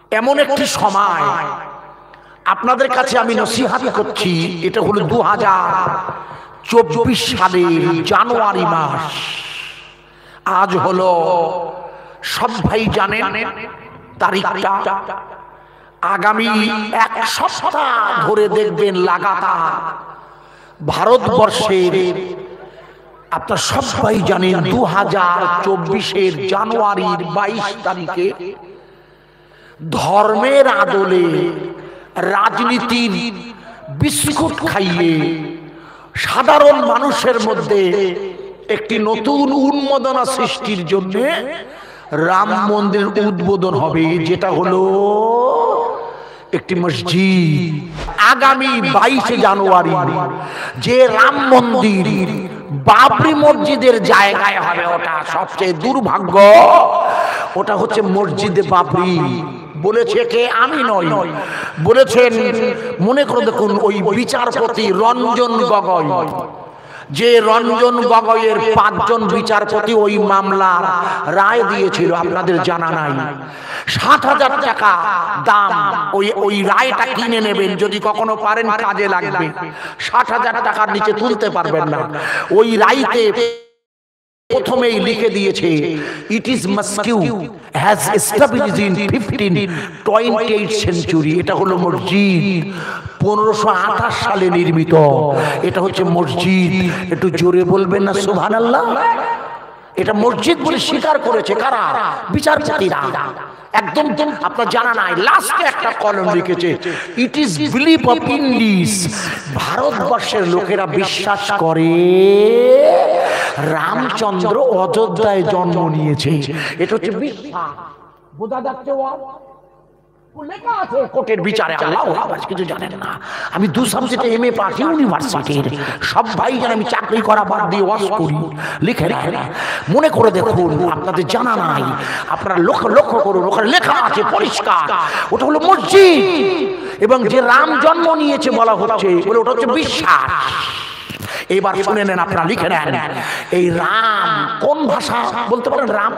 এমন একটি সময় আপনাদের কাছে আমি নসিহত করছি। এটা হলো 2024 সালের জানুয়ারি মাস। আজ হলো, সব ভাই জানেন তারিখটা, আগামী এক সপ্তাহ ধরে দেখবেন লাগাতার ভারতবর্ষের, আপনার সবাই জানেন 2024 জানুয়ারির 22 তারিখে ধর্মের আদলে রাজনীতির বিস্কুট খাইয়ে সাধারণ মানুষের মধ্যে একটি নতুন উন্মাদনা সৃষ্টির জন্য রাম মন্দির উদ্বোধন হবে, যেটা হলো একটি মসজিদ। আগামী 22 জানুয়ারি যে রাম মন্দির বাবরি মসজিদের জায়গায় হবে, ওটা সবচেয়ে দুর্ভাগ্য। ওটা হচ্ছে মসজিদে বাবরি। বলেছে কে? আমি নই, বলেছেন মনে করে দেখুন ওই বিচারপতি রঞ্জন গগৈ। যে রঞ্জন গগৈয়ের 5 জন বিচারপতি ওই মামলার রায় দিয়েছিল, আপনাদের জানা নাই। 7,000 টাকা দাম। ওই রায়টা কিনে নেবেন, যদি কখনো পারেন কাজে লাগবে। 60,000 টাকার নিচে তুলতে পারবেন না। ওই রায়তে প্রথমেই লিখে দিয়েছে, it is mosque has established in 1528 century. এটা হলো মসজিদ, 1528 সালে নির্মিত। এটা হচ্ছে মসজিদ। একটু জোরে বলবেন না সুবহানাল্লাহ? এটা মসজিদ বলে স্বীকার করেছে কারা? বিচারপতিরা। একদম আপনার জানা নাই। লাস্টে একটা কলম লিখেছে, it is believe of Indies. ভারতবর্ষের লোকেরা বিশ্বাস করে রামচন্দ্র অযোধ্যায় জন্ম নিয়েছে। এটা হচ্ছে বিশ্বাস। বোঝা যাচ্ছে? লেখা আছে কোর্টের বিচারে। আল্লাহ কিছু জানেন না। আমি 2 সাবজেক্টে MA পাস ইউনিভার্সিটির। সব ভাই জানেন আমি চাকরি করা বাদ দিয়ে ওয়াজ করি। লিখে রাখেন, মনে করে দেখুন, আপনাদের জানা নাই। আপনারা লক্ষ্য করুন, ওখানে লেখা আছে পরিষ্কার, ওটা হলো মসজিদ। এবং যে রাম জন্ম নিয়েছে বলা হচ্ছে, বলে ওটা হচ্ছে বিশ্বাস। এবার শুনে নেন, আপনারা লিখে নেন, এই রাম কোন ভাষা বলতে পারেন? রাম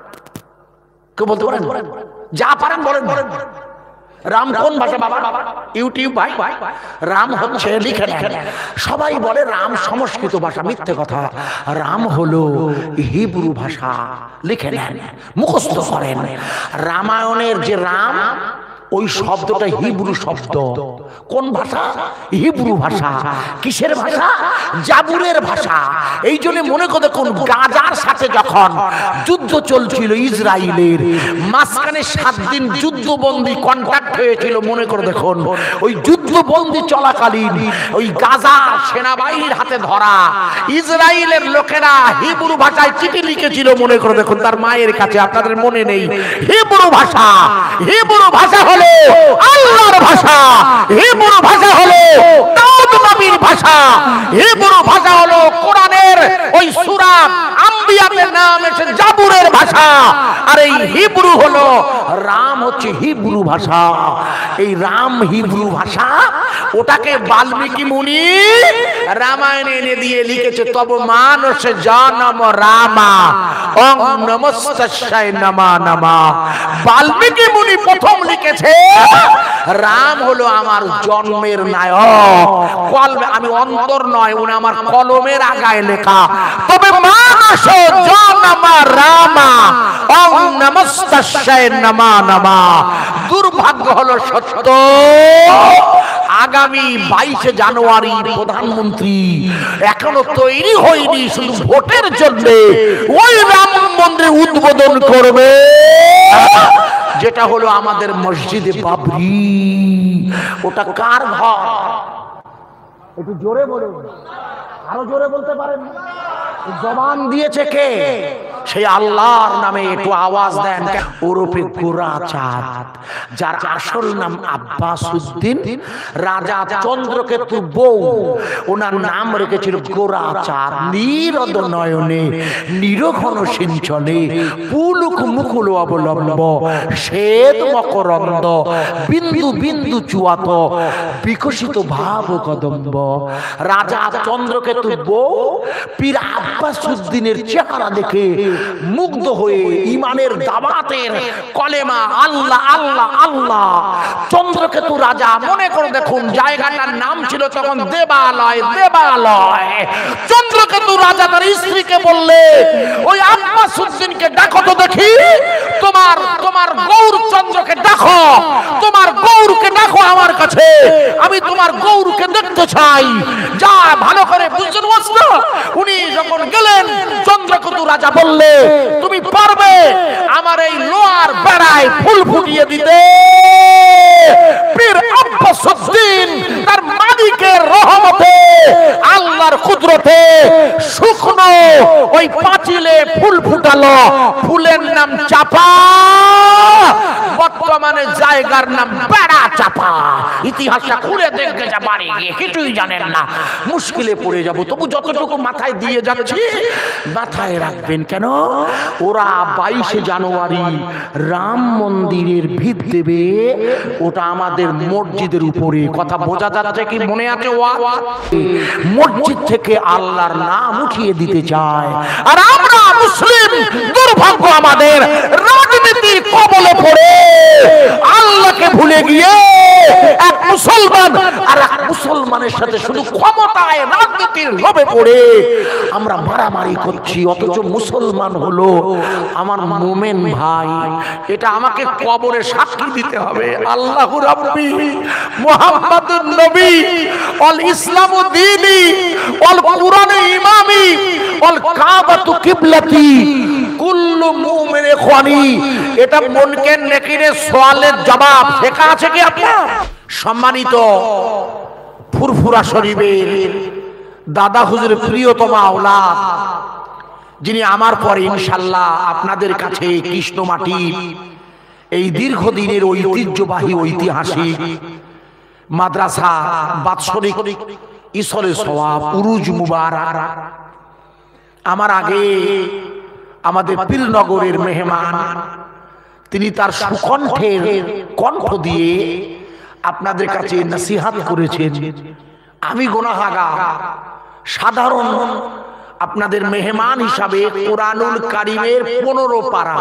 কেউ বলতে পারেন? যা পারেন বলেন। রাম কোন ভাষা বাবা? ইউটিউব ভাই। রাম হচ্ছে, লিখে নেন, সবাই বলে রাম সংস্কৃত ভাষা। মিথ্যে কথা। রাম হলো হিব্রু ভাষা। লিখে নেন, মুখস্থ করেন। রামায়ণের যে রাম, ওই শব্দটা হিব্রু শব্দ। কোন ভাষা? হিব্রু ভাষা। কিসের ভাষা? জাবুরের ভাষা। এই জন্য মনে করে দেখুন, গাজার সাথে যখন যুদ্ধ চলছিল ইসরায়েলের, মাঝখানে 7 দিন যুদ্ধবন্দী কন্ট্রাক্ট হয়েছিল। মনে করে দেখুন, ওই যুদ্ধবন্দী চলাকালীন ওই গাজা সেনাবাহিনীর হাতে ধরা ইসরায়েলের লোকেরা হিব্রু ভাষায় চিঠি লিখেছিল। মনে করে দেখুন, তার মায়ের কাছে। আপনাদের মনে নেই? হিব্রু ভাষা। হিব্রু ভাষা হলো আল্লাহর ভাষা। হিব্রু ভাষা হলো দাউদ নবীর ভাষা। হিব্রু ভাষা হলো কোরআনের ওই সূরা আম্বিয়াতে নাম এসে জাবুরের ভাষা। আর এই হিব্রু হলো, রাম হচ্ছে হিব্রু ভাষা। এই রাম হিব্রু ভাষা, ওটাকে বাল্মীকি মুনি রামায়ণে এনে দিয়ে লিখেছে, তব মানস জনম রামা ওং নমস্তস্যায় নমা নমা। বাল্মীকি মুনি প্রথম লিখেছে, রাম হলো আমার জন্মের নায়ক। আমি অন্তর নয়, উনি আমার কলমের আগায় লেখা। তবে মানস জনম রামা ওং নমস্তস্যায় নমা নমা। দুর্ভাগ্য হলো সত্য, আগামী 22 জানুয়ারি প্রধানমন্ত্রী এখনো তৈরি হয়নি, শুধু ভোটের জন্য ওই রাম মন্দির উদ্বোধন করবে, যেটা হলো আমাদের মসজিদে বাবরি। ওটা কার ঘর? একটু জোরে বলুন, আরো জোরে বলতে পারেন? জবান দিয়েছে কে? সেই আল্লাহর নামে একটু আওয়াজ দেন। ওরফে গোরা চাঁদ, যার আসল নাম আব্বাস উদ্দিন, রাজা চন্দ্রকেতুর বউ। ওনার নাম রেখেছিল গোরা চাঁদ। নীরদ নয়নে নিরঘন সিঞ্চনে পুলুক মুকুল অবলম্ব শ্বেত মকরন্দ বিন্দু বিন্দু চুয়াত বিকশিত ভাব কদম্ব। রাজা চন্দ্রকেতুর বউ পীর আব্বাসউদ্দিনের চেহারা দেখে মুগ্ধ হয়ে ইমানের দাওয়াতের কলেমা আল্লাহ আল্লাহ আল্লাহ। চন্দ্রকেতু রাজা মনে করে দেখুন, জায়গাটার নাম ছিল তখন দেবালয়। দেবালয় চন্দ্রকেতু রাজা তার স্ত্রীকে বললে, ওই আব্বাসউদ্দিনকে ডাকো তো দেখি, তোমার তোমার গৌরচন্দ্রকে ডাকো, তোমার গৌরকে ডাকো আমার কাছে, আমি তোমার গৌরকে দেখতে চাই। যা ভালো করে বুঝছেন না। উনি যখন গেলেন, চন্দ্রকেতু রাজা বললে, তুমি পারবে আমার এই লোহার বেড়ায় ফুল ফুটিয়ে দিতে? পীর আব্বাসউদ্দিন তার মালিকের রহমতে, আল্লাহর কুদরতে শুকনো ওই পাঁচিলে ফুল ফুটালো। ফুলের নাম চাপা, বর্তমানে জায়গার নাম বেড়া চাপা। ইতিহাসটা খুলে দেখতে যা বাড়ি গিয়ে কিছুই জানেন না, মুশকিলে পড়ে যাব। তবু যতটুকু মাথায় দিয়ে যাচ্ছি মাথায় রাখবেন। কেন ওরা 22শে জানুয়ারি রাম মন্দিরের ভিত দেবে, ওটা আমাদের মসজিদের উপরে। কথা বোঝা যাচ্ছে কি? মনে আছে? মসজিদ থেকে আল্লাহর নাম উঠিয়ে দিতে চায়। আর আমরা মুসলিম, দুর্ভাগ্য আমাদের, রাজনীতির কবলে পড়ে আল্লাহকে ভুলে গিয়ে এক মুসলমান আর এক মুসলমানের সাথে শুধু ক্ষমতায় রাজনীতির লোভে পড়ে আমরা মারামারি করছি। অথচ মুসলমান হলো আমার মোমেন ভাই। এটা আমাকে কবরে সাক্ষী দিতে হবে। আল্লাহু রাব্বি মুহাম্মাদুর নবী ওয়াল ইসলামু দীনি ওয়াল কুরআনু ইমামি ওয়াল কাবাতু কিবলাতি কুল্লু মুমিন ইখওয়ানি। এটা মুনকার নাকিরের সওয়ালের জবাব লেখা আছে কি আপনার? সম্মানিত ফুরফুরা শরীফের দাদা হুজুরের প্রিয়তম আওলাদ, যিনি আমার পরে ইনশাআল্লাহ আপনাদের কাছে কৃষ্ণমাটি এই দীর্ঘদিনের ঐতিহ্যবাহী ঐতিহাসিক মাদ্রাসা বাৎসরিক ইসলে সওয়াব উরুজ মুবারক, আমার আগে আমাদের পীরনগরের মেহমান, তিনি তার সুকণ্ঠের কণ্ঠ দিয়ে আপনাদের কাছে নসিহত করেছেন। আমি গুনাহগার, সাধারণ আপনাদের মেহমান হিসাবে কোরআনুল কারীমের 15 পারা,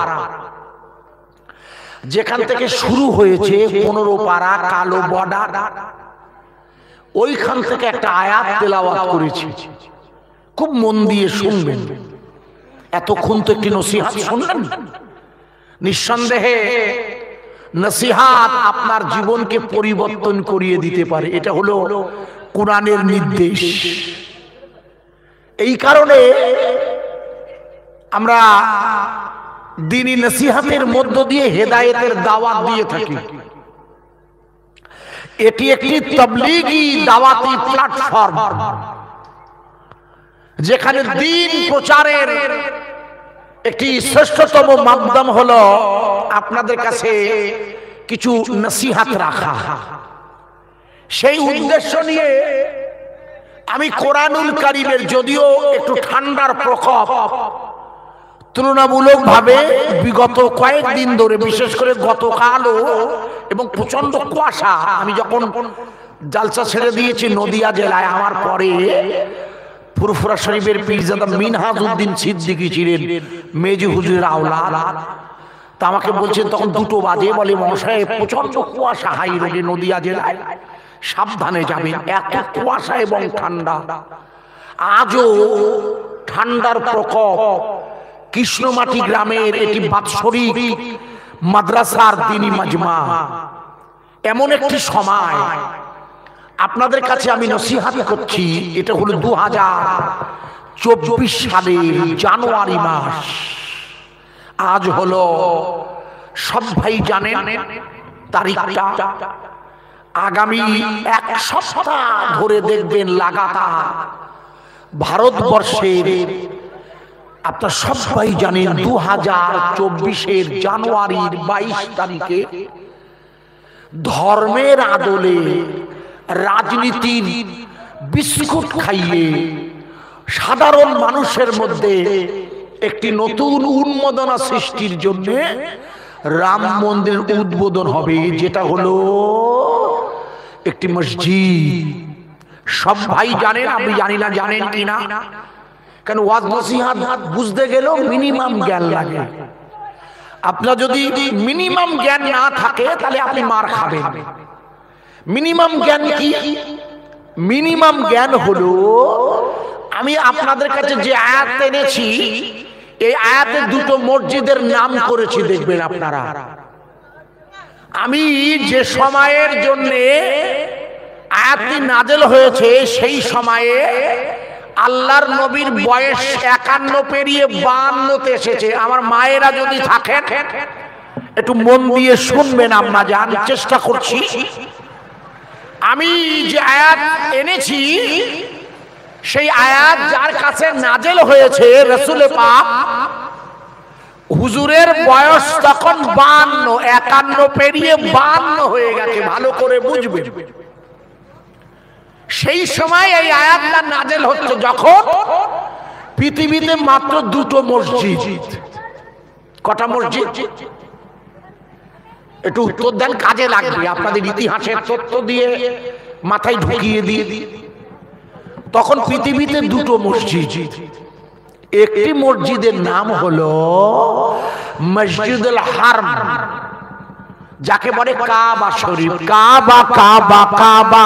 যেখান থেকে শুরু হয়েছে 15 পারা কালো বর্ডার, ওইখান থেকে একটা আয়াত তেলাওয়াত করেছি। খুব মন দিয়ে শুনবেন। এতক্ষণ তো একটি নসিহত শুনলেন। নিঃসন্দেহে নসিহত আপনার জীবনকে পরিবর্তন করিয়ে দিতে পারে। এটা হলো কোরআনের নির্দেশ। এই কারণে আমরা দ্বীনি নসিহতের মধ্য দিয়ে হেদায়েতের দাওয়াত দিয়ে থাকি। এটি একটি তাবলীগী দাওয়াতি প্ল্যাটফর্ম, যেখানে দ্বীন প্রচারের একটি শ্রেষ্ঠতম মাধ্যম হলো আপনাদের কাছে কিছু নসিহত রাখা। সেই উদ্দেশ্য নিয়ে আমি কোরআনুল কারীমের, যদিও একটু ঠান্ডার প্রকোপ তুলনামূলকভাবে বিগত কয়েকদিন ধরে, বিশেষ করে গতকালও, এবং প্রচন্ড কুয়াশা, আমি যখন জালসা ছেড়ে দিয়েছি নদিয়া জেলায়, আমার পরে ফুরফুরা শরীফের পীরজাদা মিনহাজউদ্দিন সিদ্দিকী ছিলেন, মেজি হুজুরের আওলাদ। তা আমাকে বলছেন তখন 2টো বাজে, বলে মশাই প্রচন্ড কুয়াশা হাই রোডে নদিয়া জেলায়, সাবধানে যাবেন, এত কুয়াশা এবং ঠান্ডা। আজও ঠান্ডার প্রকোপ। কৃষ্ণমাটি গ্রামের এটি বাৎসরিক মাদ্রাসার দ্বীনি মাজমা। এমন একটি সময় আপনাদের কাছে আমি নসিহত করছি। এটা হলো 2024 সালের জানুয়ারি মাস। আজ হলো, সব ভাই জানেন তারিখটা, আগামী 1 সপ্তাহ ধরে দেখবেন লাগাতার ভারতবর্ষের, আপনারা সবাই জানেন 2024-এর জানুয়ারির 22 তারিখে ধর্মের আদলে রাজনীতির বিস্কুট খাইয়ে সাধারণ মানুষের মধ্যে একটি নতুন উন্মাদনা সৃষ্টির জন্য রাম মন্দির উদ্বোধন হবে, যেটা হলো একটি মসজিদ। সব ভাই জানেন, আমি জানি না জানেন কিনা। কেন ওয়াজ নসিহত বুঝতে গেলেও মিনিমাম জ্ঞান লাগে। আপনার যদি মিনিমাম জ্ঞান না থাকে তাহলে আপনি মার খাবেন। মিনিমাম জ্ঞান কি? মিনিমাম জ্ঞান হলো, আমি আপনাদের কাছে যে আয়াত এনেছি এই আয়াতে দুটো মসজিদের নাম করেছি, দেখবেন আপনারা। আমি যে সময়ের জন্য আয়াতটি নাযিল হয়েছে সেই সময়ে আল্লাহর নবীর বয়স 51 পেরিয়ে 52-তে এসেছে। আমার মায়েরা যদি থাকেন একটু মন দিয়ে শুনবেন, আমরা জানার চেষ্টা করছি। আমি যে আয়াত এনেছি সেই আয়াত যার কাছে নাযিল হয়েছে, রাসূল পাক হুজুরের বয়স তখন 52, 51 পেরিয়ে 52 হয়ে গেছে। ভালো করে বুঝবেন, সেই সময় এই আয়াতটা নাযিল হচ্ছে যখন পৃথিবীতে মাত্র দুটো মসজিদ। কটা মসজিদ? একটু উত্তর দেন, কাজে লাগবে। আপনাদের ইতিহাসের তথ্য দিয়ে মাথায় ঢুকিয়ে দিয়ে। তখন পৃথিবীতে দুটো মসজিদ। একটি মসজিদের নাম হলো মসজিদুল হারাম, যাকে বলে কাবা শরীফ। কাবা কাবা কাবা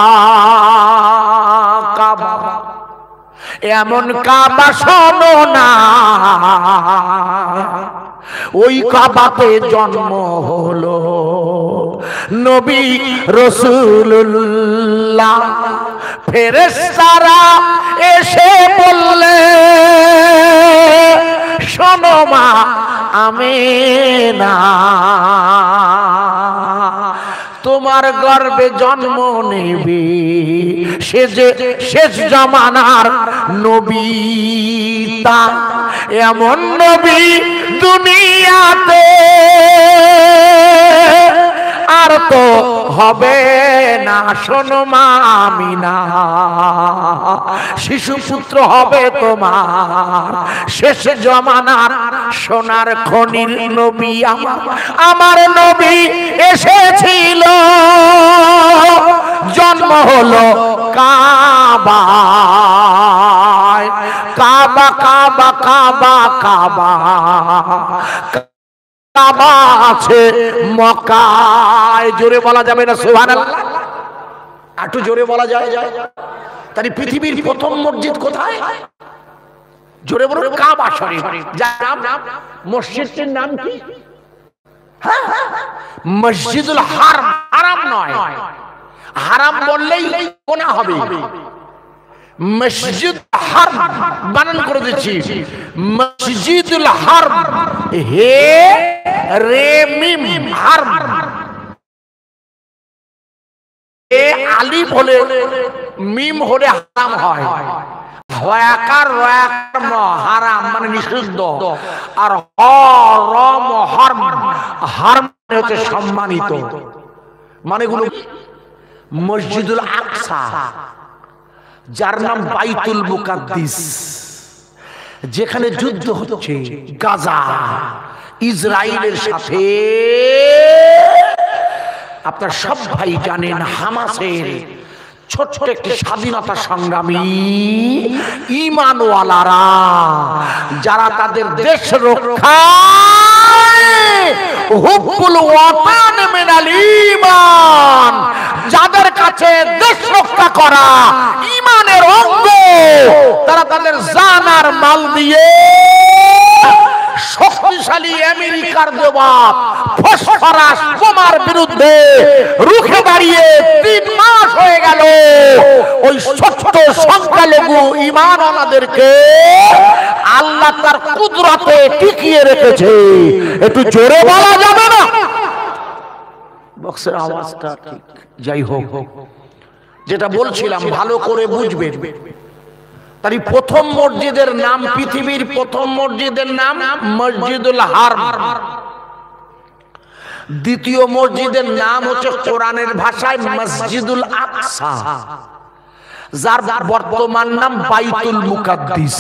কাবা, এমন কাবা শোনো না, ওই কাবাতে জন্ম হলো নবী রাসূলুল্লাহ। ফেরেশতারা এসে বললে, শোনো মা আমেনা, তোমার গর্ভে জন্ম নেবে সে যে শেষ জামানার নবী। তা এমন নবী দুনিয়াতে আর তো হবে না। শোনো মা আমিনা, শিশু পুত্র হবে তোমার, শেষ জামানার সোনার খনির নবী আমার নবী এসেছিল। জন্ম হলো কাবায়। কাবা কাবা কাবা কাবা, কাবা আছে মক্কায়। জোরে বলা যাবে না সুবহানাল্লাহ? একটু জোরে বলা যায়? তাহলে পৃথিবীর প্রথম মসজিদ কোথায়? জোরে বলুন, কাবা শরীফ। যার নাম, মসজিদটির নাম কি? মসজিদুল হারাম। হারাম নয়, হারাম বললেই গুনাহ হবে। মসজিদ হারাম বানান করে দিচ্ছি, মসজিদুল হারাম। হে রে মিম হারাম, এ আলিফ হলে মিম হলে হারাম হয়। হয়াকার রয়াকার ম হারাম মানে নিষিদ্ধ, আর হরম হারাম, হারাম হচ্ছে সম্মানিত। মানে গুলো মসজিদুল আকসা, যার নাম বাইতুল মুকাদ্দিস, যেখানে যুদ্ধ হচ্ছে গাজা ইসরায়েলের সাথে। আপনার সব ভাই জানেন হামাসের ছোট্ট একটি স্বাধীনতা সংগ্রামী ঈমানওয়ালারা, যারা তাদের দেশ রক্ষায় হুব্বুল ওয়াতান মিনাল ঈমান, যাদের কাছে দেশ রক্ষা করা ঈমানের অঙ্গ, তারা তাদের জান আর মাল দিয়ে শক্তিশালী আমেরিকার জবাব ফসফরাস বোমার বিরুদ্ধে রুখে দাঁড়িয়ে 3 মাস হয়ে গেল। ওই ছোট্ট সংখ্যালঘু ঈমানওয়ালাদেরকে আল্লাহ তার কুদরতে টিকিয়ে রেখেছে। একটু জোরে বলা যাবে না? বক্সের আওয়াজটা ঠিক। যাই হোক, যেটা বলছিলাম ভালো করে বুঝবেন। তাই প্রথম মসজিদের নাম, পৃথিবীর প্রথম মসজিদের নাম মসজিদুল হারাম। দ্বিতীয় মসজিদের নাম হচ্ছে কোরআনের ভাষায় মসজিদুল আকসা, যার বর্তমান নাম বাইতুল মুকাদ্দিস।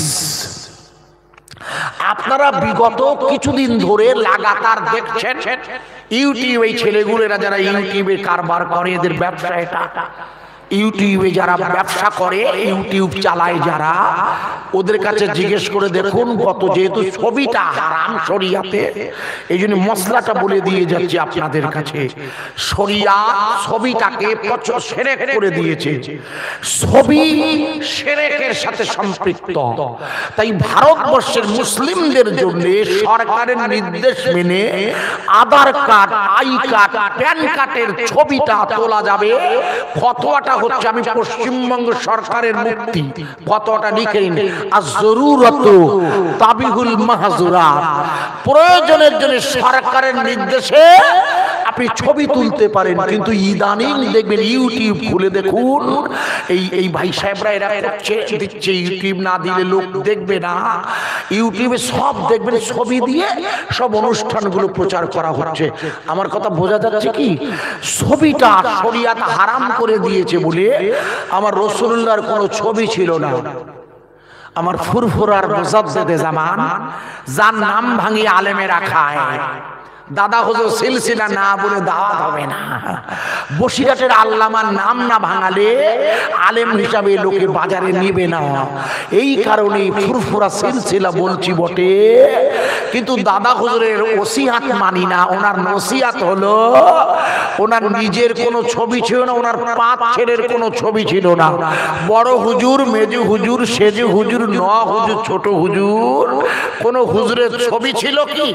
আপনারা বিগত কিছুদিন ধরে লাগাতার দেখছেন ইউটিউব, এই ছেলেগুলোরা যারা ইউটিউবে কারবার করে, এদের ব্যবসা এটা, ইউটিউবে যারা ব্যবসা করে, ইউটিউব চালায় যারা, ওদের কাছে জিজ্ঞেস করে দেখুন কত, যেহেতু ছবিটা হারাম শরিয়াতে, এই জন্য মশলাটা বলে দিয়ে যাচ্ছে আপনাদের কাছে। শরিয়াত ছবিটাকে শিরক করে দিয়েছে, ছবি শিরকের সাথে সম্পৃক্ত। তাই ভারতবর্ষের মুসলিমদের জন্য সরকারের নির্দেশ মেনে Aadhaar card, I card, PAN কার্ডের ছবিটা তোলা যাবে। ফতোয়াটা হচ্ছে, আমি পশ্চিমবঙ্গ সরকারের মুফতি, ফতোয়াটা লিখে নিন, আজ-জরুরাতু তাবিহুল মাহজুরাত। প্রয়োজনের জন্য সরকারের নির্দেশে আপনি ছবি তুলতে পারেন, কিন্তু ইদানিং দেখবেন ইউটিউব খুলে দেখুন, এই ভাই সাহেবরা এরা করছে দিচ্ছে, ইউটিউব না দিলে লোক দেখবে না। ইউটিউবে সব দেখবেন ছবি দিয়ে সব অনুষ্ঠানগুলো প্রচার করা হচ্ছে। আমার কথা বোঝা যাচ্ছে কি? ছবিটা শরিয়াত হারাম করে দিয়েছে বলে আমার রাসূলুল্লাহর কোনো ছবি ছিল না। আমার ফুরফুরার মুজাদ্দেদে জামান, যার নাম ভাঙিয়ে আলেমেরা খায়, দাদা হুজুর সিলসিলা না বলে দাওয়াত হবে না। বসিরহাটের আল্লামার নাম না ভাঙালে আলেম হিসাবে লোকে বাজারে নিবে না। এই কারণে ফুরফুরা সিলসিলা বলছি বটে, কিন্তু দাদা হুজুরের ওসিয়াত মানি না। ওনার নসিহাত হলো, ওনার নিজের কোনো ছবি ছিল না, ওনার 5 ছেলের কোনো ছবি ছিল না। বড় হুজুর, মেজু হুজুর, সেজু হুজুর, নোয়া হুজুর, ছোট হুজুর, কোন হুজুরের ছবি ছিল কি?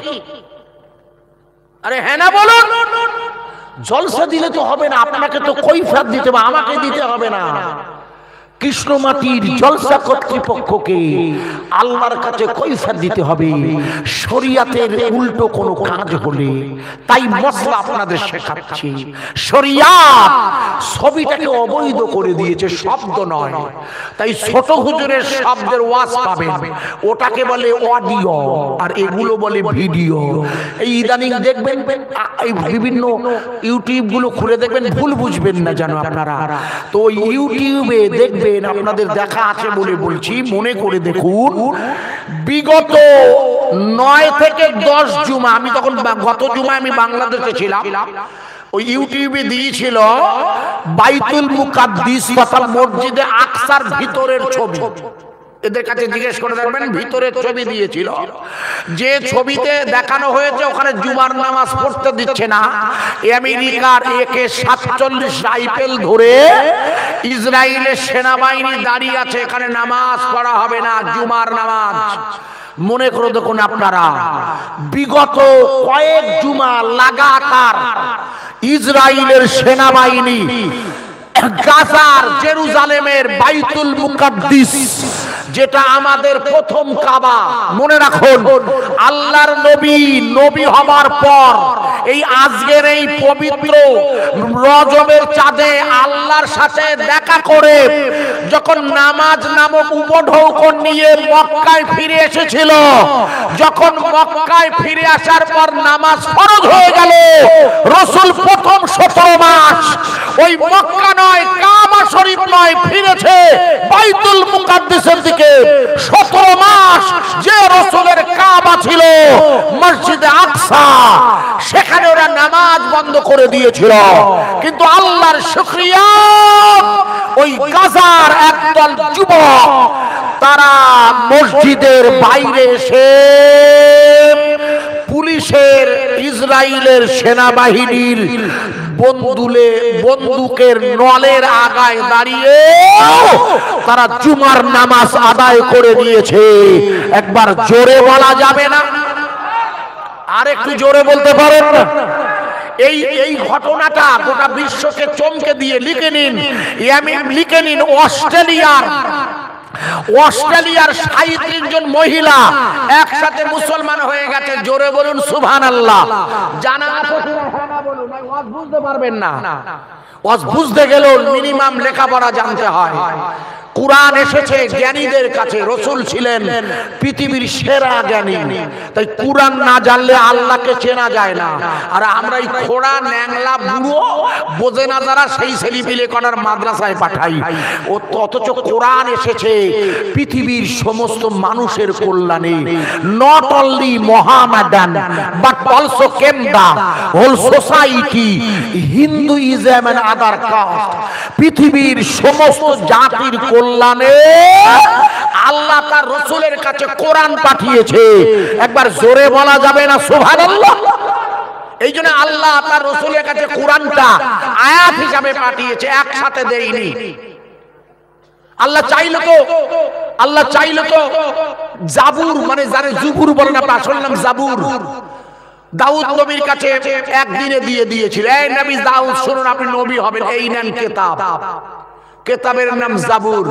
আরে হ্যাঁ না বলুন। জলসা দিলে তো হবে না, আপনাকে তো কৈফিয়ত দিতে হবে, আমাকে দিতে হবে না। কৃষ্ণমাটির জলসা কর্তৃপক্ষকে আল্লাহর কাছে কৈফিয়ত দিতে হবে শরিয়াতের উল্টো কোনো কাজ হলে। তাই মশলা আপনাদের শেখাচ্ছি। শরিয়াত ছবিটাকে অবৈধ করে দিয়েছে, শব্দ নয়। তাই ছোট হুজুরের শব্দের ওয়াজ পাবেন, ওটাকে বলে অডিও, আর এগুলো বলে ভিডিও। এই ইদানিং দেখবেন এই বিভিন্ন ইউটিউব গুলো খুলে দেখবেন, ভুল বুঝবেন না জানো আপনারা। তো ইউটিউবে দেখবেন, আপনাদের দেখা আছে বলে বলছি, মনে করে দেখুন, বিগত 9 থেকে 10 জুমা, আমি তখন গত জুমায় আমি বাংলাদেশে ছিলাম, ওই ইউটিউবে দিয়েছিল বাইতুল মুকাদ্দিস তথা মসজিদে আকসার ভিতরের ছবি। এদের কাছে জিজ্ঞেস করে দেখবেন, ভিতরের ছবি দিয়েছিল। যে ছবিতে দেখানো হয়েছে ওখানে জুমার নামাজ পড়তে দিচ্ছে না। আমেরিকার AK-47 রাইফেল ধরে ইসরায়েলের সেনাবাহিনী দাঁড়িয়ে আছে, এখানে নামাজ পড়া হবে না, জুমার নামাজ। মনে করে দেখুন আপনারা, বিগত কয়েক জুমা লাগাতার ইসরায়েলের সেনাবাহিনী গাজার জেরুজালেমের বাইতুল মুকাদ্দিস, যেটা আমাদের প্রথম কাবা, মনে রাখুন, আল্লাহর নবী হবার পর এই আজকের এই পবিত্র রজবের চাঁদে আল্লাহর সাথে দেখা করে যখন নামাজ নামক উপঢৌকন নিয়ে মক্কায় ফিরে এসেছিল, যখন মক্কায় ফিরে আসার পর নামাজ ফরজ হয়ে গেল, রাসূল প্রথম 17 মাস ওই মক্কা নয়, কাবা শরীফ নয়, ফিরেছে বাইতুল মুকাদ্দিসের দিকে। 17 মাস যে রাসূলের কাবা ছিল মসজিদে আকসা, সেখানে ওরা নামাজ বন্ধ করে দিয়েছিল। কিন্তু আল্লাহর শুকরিয়া, ওই গাজার একদল যুবক তারা মসজিদের বাইরে এসে পুলিশের, ইসরায়েলের সেনাবাহিনীর বন্দুকের নলের আগায় দাঁড়িয়ে তারা জুমার নামাজ আদায় করে দিয়েছে। একবার জোরে বলা যাবে না? আর একটু জোরে বলতে পারেন না? এই ঘটনাটা গোটা বিশ্বকে চমকে দিয়ে লিখে নিন, লিখে নিন, অস্ট্রেলিয়ার 37 জন মহিলা একসাথে মুসলমান হয়ে গেছে। জোরে বলুন সুবহানাল্লাহ। জানা আছে বলুন, ওয়াজ বুঝতে পারবেন না। ওয়াজ বুঝতে গেলেও মিনিমাম লেখাপড়া জানতে হয়। কুরআন এসেছে জ্ঞানীদের কাছে, রাসূল ছিলেন পৃথিবীর সেরা জ্ঞানী, তাই কুরআন না জানলে আল্লাহকে চেনা যায় না। আর আমরা এই খোড়া ন্যাংলা বুড়ো বোঝে না যারা, সেই ছেলেপিলে করার মাদ্রাসায় পাঠাই। অথচ কোরআন এসেছে পৃথিবীর সমস্ত মানুষের কল্যাণে, not only Mohammedan but also কেমদা whole society, Hinduism and other caste, পৃথিবীর সমস্ত জাতির কল্যাণে আল্লাহ তার রাসূলের কাছে কোরআন পাঠিয়েছে। একবার জোরে বলা যাবে না সুবহানাল্লাহ? এই জন্য আল্লাহ তার রাসূলের কাছে কোরআনটা আয়াত হিসাবে পাঠিয়েছে, একসাথে দেয়নি। আল্লাহ চাইলো তো জাবুর, মানে যারা জুবুর বলেন আপনার আসল নাম জাবুর, দাউদ নবীর কাছে একদিনে দিয়ে দিয়েছিল, এই নবী দাউদ শুনুন আপনি নবী হবেন, এই নেন কিতাব, কিতাবের নাম জাবুর।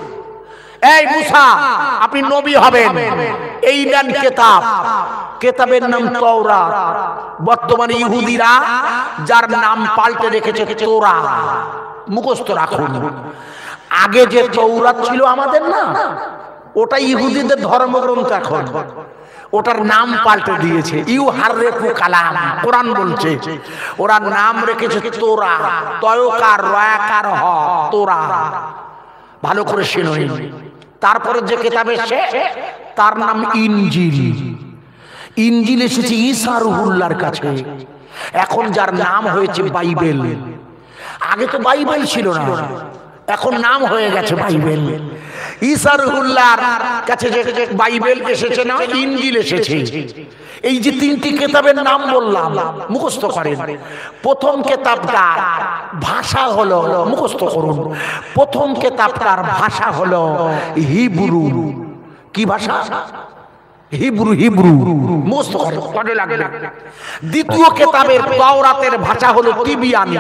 এই মুসা আপনি নবী হবেন, এই নেন কিতাব, কিতাবের নাম তাওরাত। বর্তমানে ইহুদিরা যার নাম পাল্টে রেখেছে তোরাত, মুখস্থ রাখুন। আগে যে তাওরাত ছিল আমাদের না, ওটা ইহুদিদের ধর্মগ্রন্থ, এখন ওটার নাম পাল্টে দিয়েছে। ইউহাররিফু কালাম, কোরআন বলছে ওরা নাম রেখেছে তোরা, তয়কার রয়াকার হ, তোরা। ভালো করে শুনুন। তারপরে যে কিতাব এসেছে তার নাম ইনজিল। ইনজিল এসেছে ঈসা রুহুল্লাহর কাছে, এখন যার নাম হয়েছে বাইবেল। আগে তো বাইবেল ছিল না, এখন নাম হয়ে গেছে বাইবেল। ঈসা রুহুল্লাহর কাছে যে বাইবেল এসেছে না, ইনজিল এসেছে। এই যে তিনটি কিতাবের নাম বললাম, মুখস্থ করেন। প্রথম কিতাবটার ভাষা হলো, মুখস্থ করুন, প্রথম কিতাবটার ভাষা হলো হিব্রু। কি ভাষা? হিব্রু। মুখস্থ করেন, পড়ে লাগবে। দ্বিতীয় কিতাবের তাওরাতের ভাষা হলো তিবিয়ানি।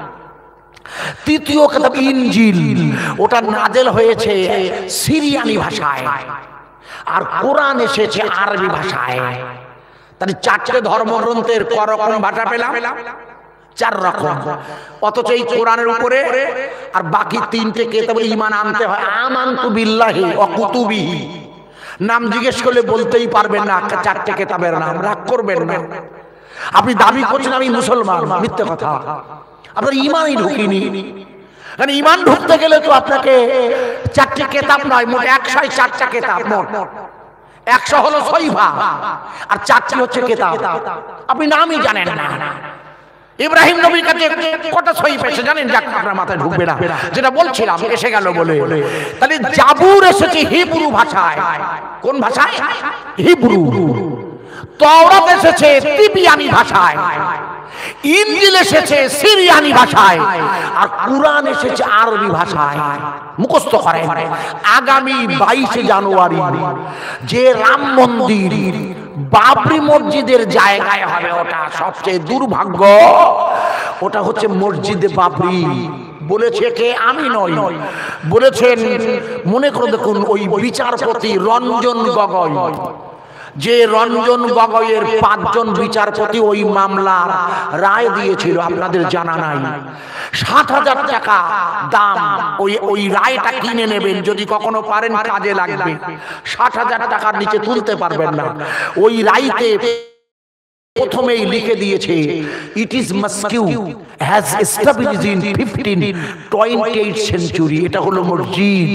তৃতীয় কিতাব ইনজিল, ওটা নাজেল হয়েছে সিরিয়ানি ভাষায়, আর কোরআন এসেছে আরবি ভাষায়। তাহলে চারটে ধর্মগ্রন্থের করকম ভাষা পেলাম, চার রকম। অথচ এই কোরআনের উপরে আর বাকি তিনটে কিতাবে ঈমান আনতে হয়। আমানতু বিল্লাহি ওয়া কুতুবিহি, নাম জিজ্ঞেস করলে বলতেই পারবেন না চারটে কিতাবের নাম, রাগ করবেন না। আপনি দাবি করছেন আমি মুসলমান, মিথ্যে কথা, আপনার ঈমানই ঢুকিনি। কারণ ঈমান ঢুকতে গেলে তো আপনাকে চারটে কিতাব নয়, মোট 104টা কিতাব। মোট 100 হলো সহিফা, আর 4টি হচ্ছে কিতাব। আপনি নামই জানেন না। ইব্রাহিম নবীর কাছে কটা সহিফা এসে জানেন? যাক, আপনার মাথায় ঢুকবে না, যেটা বলছিলাম এসে গেল বলে। তাহলে জাবুর এসেছে হিব্রু ভাষায়। কোন ভাষায়? হিব্রু। তাওরাত এসেছে তিবিয়ানি ভাষায়, ইনজিল এসেছে সিরিয়ানি ভাষায়, আর কুরআন এসেছে আরবি ভাষায়। মুখস্থ করেন। আগামী 22 জানুয়ারি যে রাম মন্দির বাবরি মসজিদের জায়গায় হবে, ওটা সবচেয়ে দুর্ভাগ্য। ওটা হচ্ছে মসজিদে বাবরি। বলেছে কে? আমি নই, বলেছেন মনে করে দেখুন ওই বিচারপতি রঞ্জন গগৈ। যে রঞ্জন গগৈয়ের 5 জন বিচারপতি ওই মামলার রায় দিয়েছিল, আপনাদের জানা নাই। 60,000 টাকা দাম। ওই রায়টা কিনে নেবেন, যদি কখনো পারেন কাজে লাগবে। 60,000 টাকার নিচে তুলতে পারবেন না। ওই রায়তে প্রথমেই লিখে দিয়েছে, it is mosque has established in 1528 century. এটা হলো মসজিদ,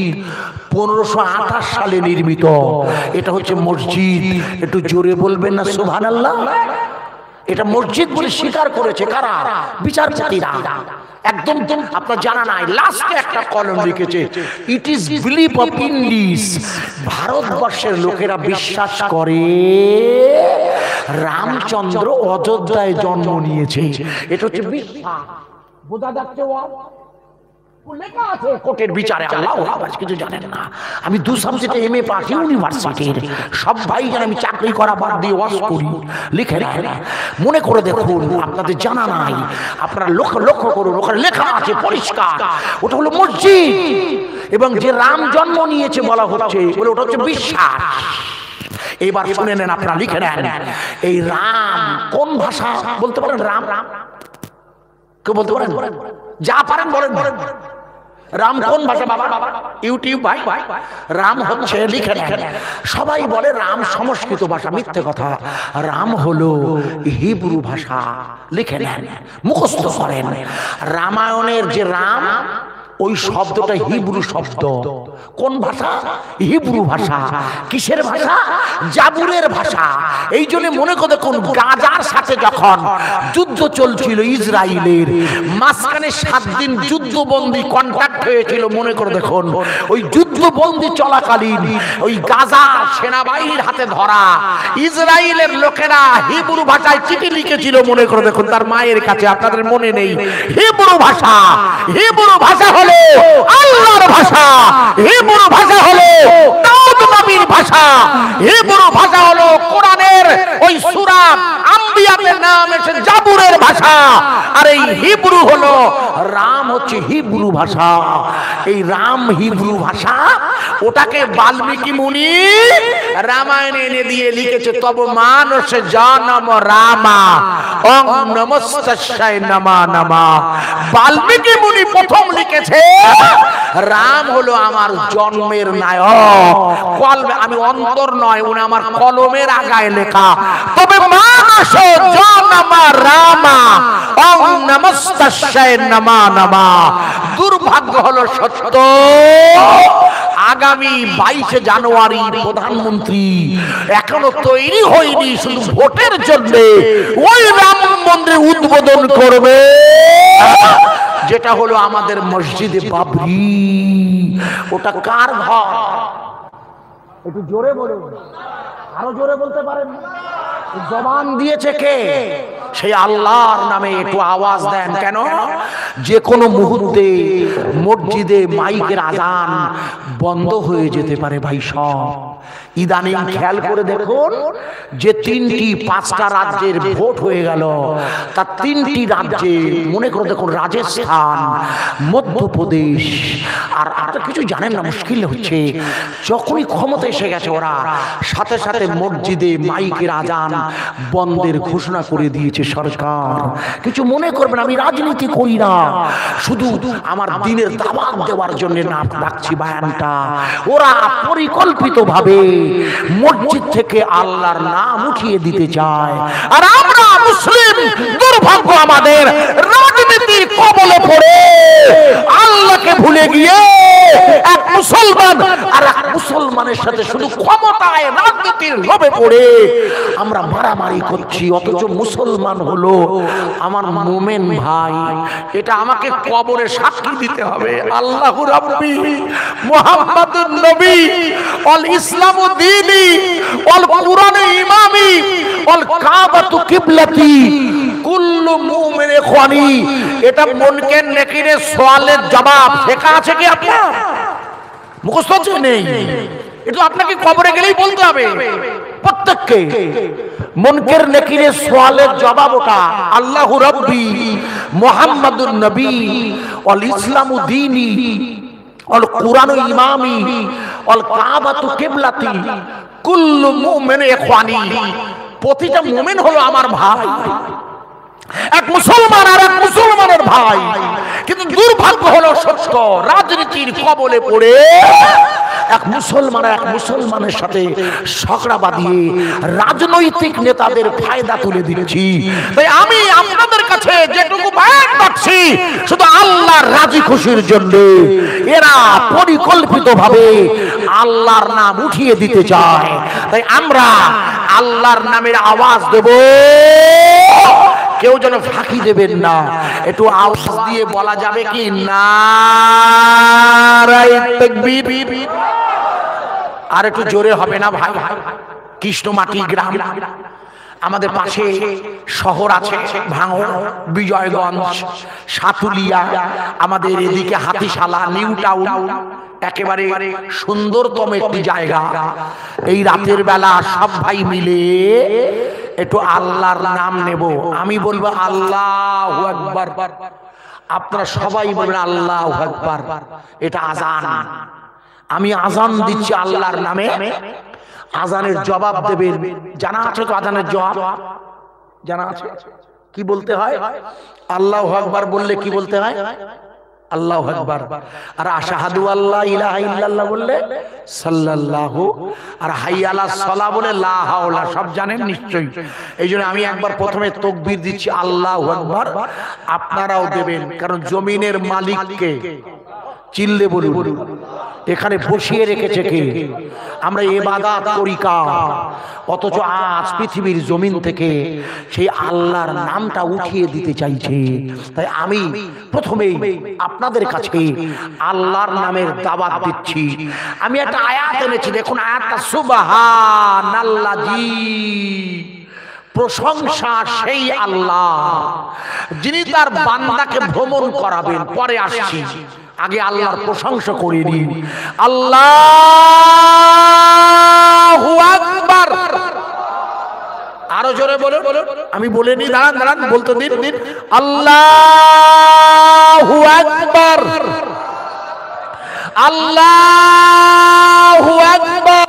1528 সালে নির্মিত। এটা হচ্ছে মসজিদ। একটু জোরে বলবেন না সুবহানাল্লাহ? এটা মসজিদ বলে স্বীকার করেছে কারা? বিচারপতিরা। একদম আপনার জানা নাই। লাস্টে একটা কলম লিখেছে, it is belief of Indies. ভারতবর্ষের লোকেরা বিশ্বাস করে রামচন্দ্র অযোধ্যায় জন্ম নিয়েছে। এটা হচ্ছে বিশ্বাস। বোঝা যাচ্ছে? লেখা আছে কোর্টের বিচারে। আল্লাহ কিছু জানেন না। আমি 2 সাবজেক্টে এমএ পাস ইউনিভার্সিটির। সব ভাই যেন আমি চাকরি করা বাদ দিয়ে ওয়াজ করি, লিখে রাখেন। মনে করে দেখুন, আপনাদের জানা নাই। আপনারা লক্ষ্য করুন, ওখানে লেখা আছে পরিষ্কার, ওটা হলো মসজিদ। এবং যে রাম জন্ম নিয়েছে বলা হচ্ছে, বলে ওটা হচ্ছে বিশ্বাস। এবার শুনে নেন, আপনারা লিখে নেন। এই রাম কোন ভাষা বলতে পারেন? রাম কেউ বলতে পারেন? যা পারেন বলেন। রাম কোন ভাষা বাবা? ইউটিউব ভাই, রাম হচ্ছে লিখে নেন। সবাই বলে রাম সংস্কৃত ভাষা, মিথ্যে কথা। রাম হলো হিব্রু ভাষা, লিখে নেন, মুখস্থ করেন। রামায়ণের যে রাম, ওই শব্দটা হিব্রু শব্দ। কোন ভাষা? হিব্রু ভাষা। কিসের ভাষা? জাবুরের ভাষা। এই জন্য মনে করে দেখুন, গাজার সাথে যখন যুদ্ধ চলছিল ইসরায়েলের, মাঝখানে 7 দিন যুদ্ধবন্দী কন্ট্রাক্ট হয়েছিল। মনে করে দেখুন, ওই যুদ্ধবন্দী চলাকালীন ওই গাজা সেনাবাহিনীর হাতে ধরা ইসরায়েলের লোকেরা হিব্রু ভাষায় চিঠি লিখেছিল। মনে করে দেখুন, তার মায়ের কাছে। আপনাদের মনে নেই? হিব্রু ভাষা, হিব্রু ভাষা হলো আল্লাহর ভাষা, হিব্রু ভাষা হলো দাউদ নবীর ভাষা, হিব্রু ভাষা হলো কোরআনের ওই সূরা আম্বিয়াতের নাম এসে জাবুরের ভাষা। আর এই হিব্রু হলো, রাম হচ্ছে হিব্রু ভাষা। এই রাম হিব্রু ভাষা, ওটাকে বাল্মীকি মুনি রামায়ণে এনে দিয়ে লিখেছে, তব মানস জনম রামা ওং নমস্তাস্যায় নমা নমা। বাল্মীকি মুনি প্রথম লিখেছে, রাম হলো আমার জন্মের নায়ক। কলমে, আমি অন্তর নয়, উনি আমার কলমের আগায় লেখা। তবে মানস জনম রামা ওং নমস্তাস্যায় নমা নমা। দুর্ভাগ্য হলো সত্য, আগামী 22 জানুয়ারি প্রধানমন্ত্রী এখনো তৈরি হয়নি, শুধু ভোটের জন্য ওই রাম মন্দির উদ্বোধন করবে, যেটা হলো আমাদের মসজিদে বাবরি। ওটা কার ঘর? একটু জোরে বলুন, আরো জোরে বলতে পারেন? জবান দিয়েছে কে? সেই আল্লাহর নামে একটু আওয়াজ দেন। কেন? যে কোনো মুহূর্তে মসজিদে মাইকের আজান বন্ধ হয়ে যেতে পারে ভাই সব। ইদানিং খেয়াল করে দেখুন, যে 5টা রাজ্যের ভোট হয়ে গেল, তার 3টি রাজ্যে মনে করে দেখুন, রাজস্থান, মধ্যপ্রদেশ, আর আপনারা কিছু জানেন না, মুশকিল হচ্ছে যখনই ক্ষমতা এসে গেছে, ওরা সাথে সাথে মসজিদে মাইকের আজান বন্ধের ঘোষণা করে দিয়েছে সরকার। কিছু মনে করবেন, আমি রাজনীতি করি না, শুধু আমার দিনের দাওয়াত দেওয়ার জন্য না রাখছি বায়ানটা। ওরা পরিকল্পিতভাবে মসজিদ থেকে আল্লাহর নাম উঠিয়ে দিতে চায়। আর আমরা মুসলিম, দুর্ভাগ্য আমাদের, রাজনীতির কবলে পড়ে আল্লাহকে ভুলে গিয়ে এক মুসলমান আর এক মুসলমানের সাথে শুধু ক্ষমতায় রাজনীতির লোভে পড়ে আমরা মারামারি করছি। অথচ মুসলমান হলো আমার মুমিন ভাই। এটা আমাকে কবরে সাক্ষী দিতে হবে। আল্লাহু রাব্বি মুহাম্মাদুর নবী ওয়াল ইসলামু দীনি ওয়াল কুরআনু ইমামি ওয়াল কাবাতু কিবলাতি কুল্লু মুমিন ইখওয়ানি। এটা মুনকার নাকিরের সওয়ালের জবাব শেখা আছে কি আপনার? মুখস্থ আছে? নেই। এটা আপনাকে কবরে গেলেই বলতে হবে প্রত্যেককে। মুনকার নাকিরের সওয়ালের জবাব ওটা। আল্লাহু রাব্বি মুহাম্মাদুর নবী ওয়াল ইসলামু দীনি ওয়াল কুরআনু ইমামি ওয়াল কাবাতু কিবলাতি কুল্লু মুমিন ইখওয়ানি। প্রতিটা মুমিন হলো আমার ভাই, এক মুসলমান আর এক মুসলমানের ভাই। কিন্তু দুর্ভাগ্য হলো সত্য, রাজনীতির কবলে পড়ে এক মুসলমান এক মুসলমানের সাথে ঝগড়া বাঁধিয়ে রাজনৈতিক নেতাদের ফায়দা তুলে দিচ্ছি। তাই আমি আপনাদের কাছে যেটুকু বায়ান করছি, শুধু আল্লাহর রাজি খুশির জন্য এরা পরিকল্পিতভাবে আল্লাহর নাম উঠিয়ে দিতে চায়। তাই আমরা আল্লাহর নামের আওয়াজ দেব, কেউ যেন ফাঁকি দেবেন না। একটু আওয়াজ দিয়ে বলা যাবে কি? নারায়ে তাকবীর। আর একটু জোরে হবে না ভাই? কৃষ্ণমাটি গ্রাম, আমাদের পাশে শহর আছে ভাঙড়, বিজয়গঞ্জ, সাতুলিয়া, আমাদের এদিকে হাতিশালা, নিউ টাউন, একেবারে সুন্দরতম একটি জায়গা। এই রাতের বেলা সব ভাই মিলে একটু আল্লাহর নাম নেব। আমি বলবো আল্লাহু আকবার, আপনারা সবাই বলবেন আল্লাহু আকবার। এটা আজান, আমি আজান দিচ্ছি আল্লাহর নামে। আজানের জবাব দেবেন। জানা আছে তো আজানের জবাব? জানা আছে? কি বলতে হয়? আল্লাহু আকবার বললে কি বলতে হয়? আল্লাহু আকবার। আর আশহাদু আল্লা ইলাহা ইল্লাল্লাহ বললে সাল্লাল্লাহু, আর হাইয়া আলাস সালাহ বলে লা হাওলা। সব জানেন নিশ্চয়ই। এই জন্য আমি একবার প্রথমে তাকবীর দিচ্ছি আল্লাহু আকবার, আপনারাও দেবেন, কারণ জমিনের মালিককে চিল্লে বলুন। এখানে বসিয়ে রেখেছে কে? আমরা ইবাদত করি কার? অথচ আজ পৃথিবীর জমিন থেকে সেই আল্লাহর নামটা উঠিয়ে দিতে চাইছে। তাই আমি প্রথমেই আপনাদের কাছে আল্লাহর নামের দাওয়াত দিচ্ছি। আমি একটা আয়াত এনেছি, দেখুন আয়াতটা, সুবহানাল্লাহি, প্রশংসা সেই আল্লাহ যিনি তার বান্দাকে ভ্রমণ করাবেন। পরে আসছি, আগে আল্লাহর প্রশংসা করে নিন। আল্লাহু আকবার। আরো জোরে বলুন। আমি বলে নি, দাঁড়ান দাঁড়ান, বলতে দিন। আল্লাহু আকবার, আল্লাহু আকবার।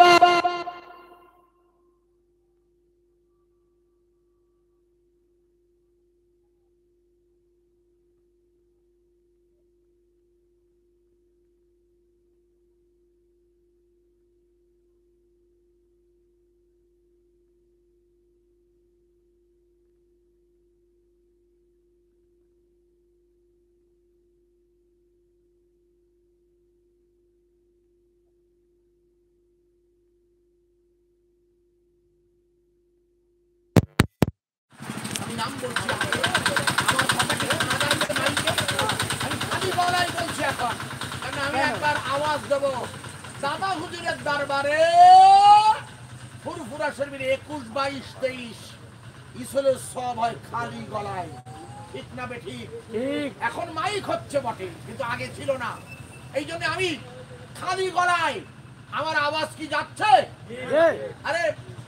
আওয়াজ দেব দাদা হুজুরের দরবারে ফুরফুরা শরীফের 21, 22, 23 ইসলে সব হয় খালি গলায়। ঠিক না বেঠিক? এখন মাইক হচ্ছে বটে, কিন্তু আগে ছিল না। এই জন্য আমি খালি গলায়, আমার আওয়াজ কি যাচ্ছে? আরে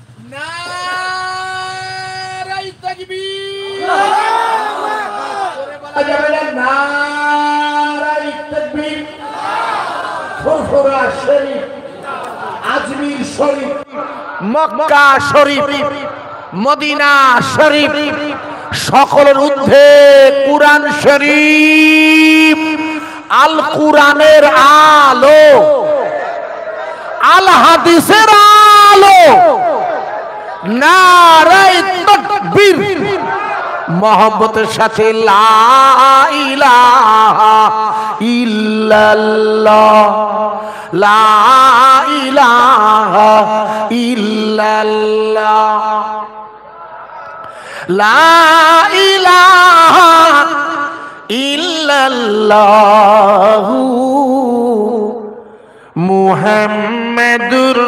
নারায়ে তাকবীর, নারায়ে তাকবীর। ফুরফুরা শরীফ, আজমির শরীফ, মক্কা শরীফ, মদিনা শরীফ, সকলের ঊর্ধ্বে কুরআন শরীফ, আল কুরআনের আলো, আল হাদিসের আলো, নারায়ে তাকবীর। মোহাম্মতের সাথে লা ইলাহা ইল্লাল্লাহ, লা ইলাহা ইল্লাল্লাহ, লা ইলাহা ইল্লাল্লাহ, মুহাম্মাদুর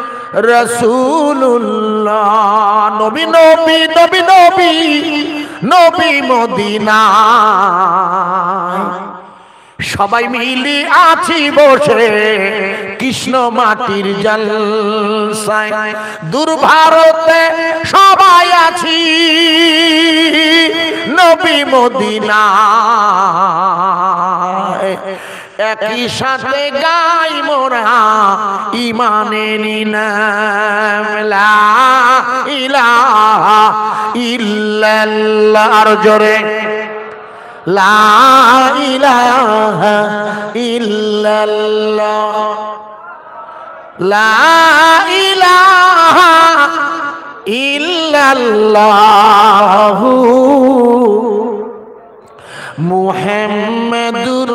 রাসূলুল্লাহ। নবী নবী নবী নবী নবী মদিনা, সবাই মিলে আছি বসে কৃষ্ণ মাটির জলসায়। দূর ভারতে সবাই আছি নবী মদিনা, একই সাথে গাই মোরা ইমানের নাম, লা ইলাহা ইল্লাল্লাহ। আর জোরে, লা ইলাহা ইল্লাল্লাহ, লা ইলাহা ইল্লাল্লাহ, মুহাম্মাদুর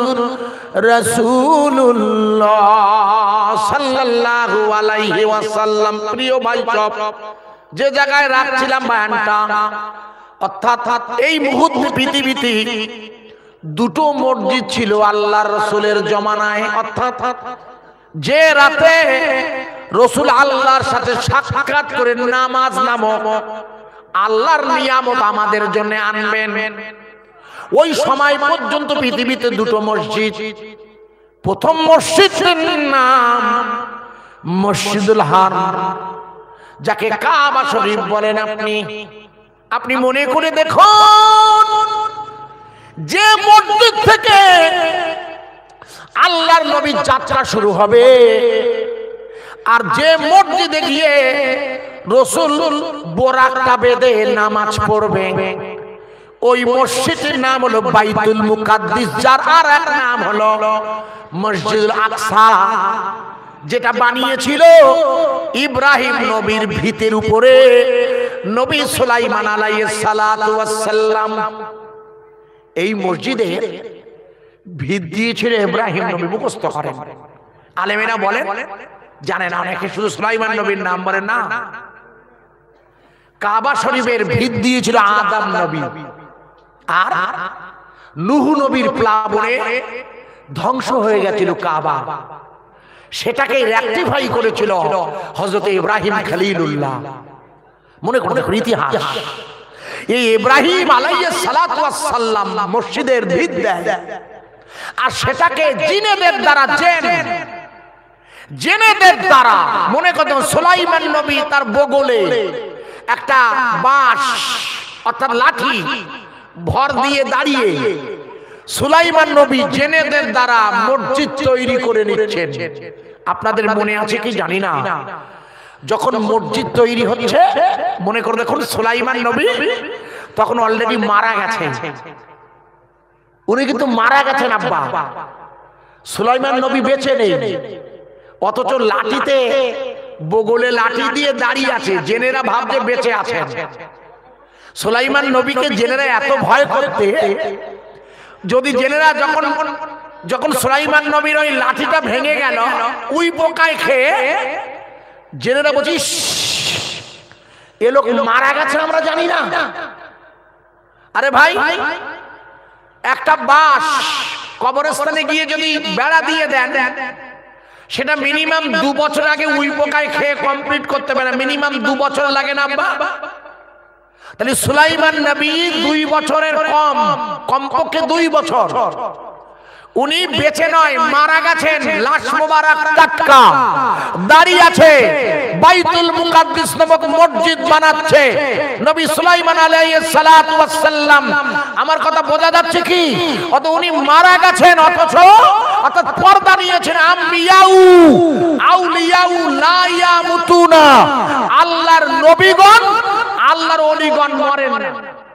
রাসূলুল্লাহ সাল্লাল্লাহু আলাইহি ওয়াসাল্লাম। প্রিয় ভাই, সব যে জায়গায় রাখছিলাম বয়ানটা, অর্থাৎ এই মুহূর্তে পৃথিবীতে দুটো মসজিদ ছিল আল্লাহর রাসূলের জমানায়। অর্থাৎ যে রাতে রাসূল আল্লাহর সাথে সাক্ষাৎ করে নামাজ নামক আল্লাহর নিয়ামত আমাদের জন্য আনবেন, ওই সময় পর্যন্ত পৃথিবীতে দুটো মসজিদ। প্রথম মসজিদের নাম মসজিদুল হারাম, যাকে কাবা শরীফ বলেন। আপনি মনে করে দেখুন, যে মসজিদ থেকে আল্লাহর নবীর যাত্রা শুরু হবে, আর যে মসজিদে গিয়ে রাসূল বোরাকটা বেঁধে নামাজ পড়বে, ওই মসজিদের নাম হলো বাইতুল মুকাদ্দিস, যার আর এক নাম হলো মসজিদুল আকসা, যেটা বানিয়েছিল ইব্রাহিম নবীর ভিতের উপরে নবী সুলাইমান আলাইহিস সালাতু ওয়াস সালাম। এই মসজিদে ভিত দিয়েছিল ইব্রাহিম নবী, মুখস্থ করেন। আলেমেরা বলেন, জানেন অনেকে শুধু সুলাইমান নবীর নাম বলেন না। কাবা শরীফের ভিত দিয়েছিল আদম নবী, আর নূহ নবীর প্লাবনে ধ্বংস হয়ে গেছিল কাবা, সেটাকে রেকটিফাই করেছিল হযরত ইব্রাহিম খলিলুল্লাহ। মনে করে দেখুন ইতিহাস। এই ইব্রাহিম আলাইহিস সালাতু ওয়াস সালাম মসজিদের ভিত দেয়, আর সেটাকে জিনেদের দ্বারা জেনেদের দ্বারা মনে করতেন সুলাইমান নবী তার বগলে একটা বাঁশ অর্থাৎ লাঠি ভর দিয়ে দাঁড়িয়ে সুলাইমান নবী জেনেদের দ্বারা মসজিদ তৈরি করে নিচ্ছেন। আপনাদের মনে আছে কি জানি না, যখন মসজিদ তৈরি হচ্ছে মনে করে দেখুন সুলাইমান নবী তখন অলরেডি মারা গেছেন। উনি কিন্তু মারা গেছেন আব্বা, সুলাইমান নবী বেঁচে নেই, অথচ লাঠিতে বগলে লাঠি দিয়ে দাঁড়িয়ে আছে। জেনেরা ভাবছে বেঁচে আছেন। সুলাইমান নবীকে জেনেরা এত ভয় করতে, যদি জেনেরা যখন সুলাইমান নবীর ওই লাঠিটা ভেঙে গেল উই পোকায় খেয়ে, জেনেরা বলছিস এ লোক মারা গেছে আমরা জানি না। আরে ভাই, একটা বাঁশ কবরস্থানে গিয়ে যদি বেড়া দিয়ে দেন, সেটা মিনিমাম 2 বছর আগে উই পোকায় খেয়ে কমপ্লিট করতে পারে, মিনিমাম 2 বছর লাগে না আব্বা? তাহলে সুলাইমান নবী 2 বছরের কমপক্ষে 2 বছর উনি বেঁচে নয়, মারা গেছেন। লাশ মোবারক টাটকা দাঁড়িয়ে আছে, বাইতুল মুকাদ্দিস নামক মসজিদ বানাচ্ছে নবী সুলাইমান আলাইহিস সালাতু ওয়াস সালাম। আমার কথা বোঝা যাচ্ছে কি? অত উনি মারা গেছেন, অর্থাৎ পর্দা নিয়েছেন। আম্বিয়াউ আউলিয়াউ লা ইয়ামুতুনা, আল্লাহর নবীগণ আল্লাহর ওলিগণ মরেন না।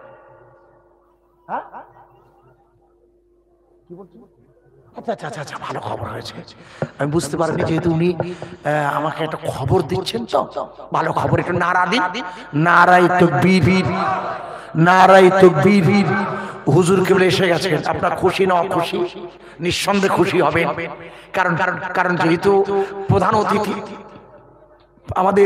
কি বলছেন? আচ্ছা, ভালো খবর হয়েছে। আমি বুঝতে পারিনি, যেহেতু উনি আমাকে একটা খবর দিচ্ছেন, তো ভালো খবর। একটু নারা দিন, নারায়ে তাকবীর, নারায়ে তাকবীর। হুজুর কেবল এসে গেছেন। আপনার খুশি না অখুশি? নিঃসন্দেহে খুশি হবেন, কারণ যেহেতু প্রধান অতিথি আমাদের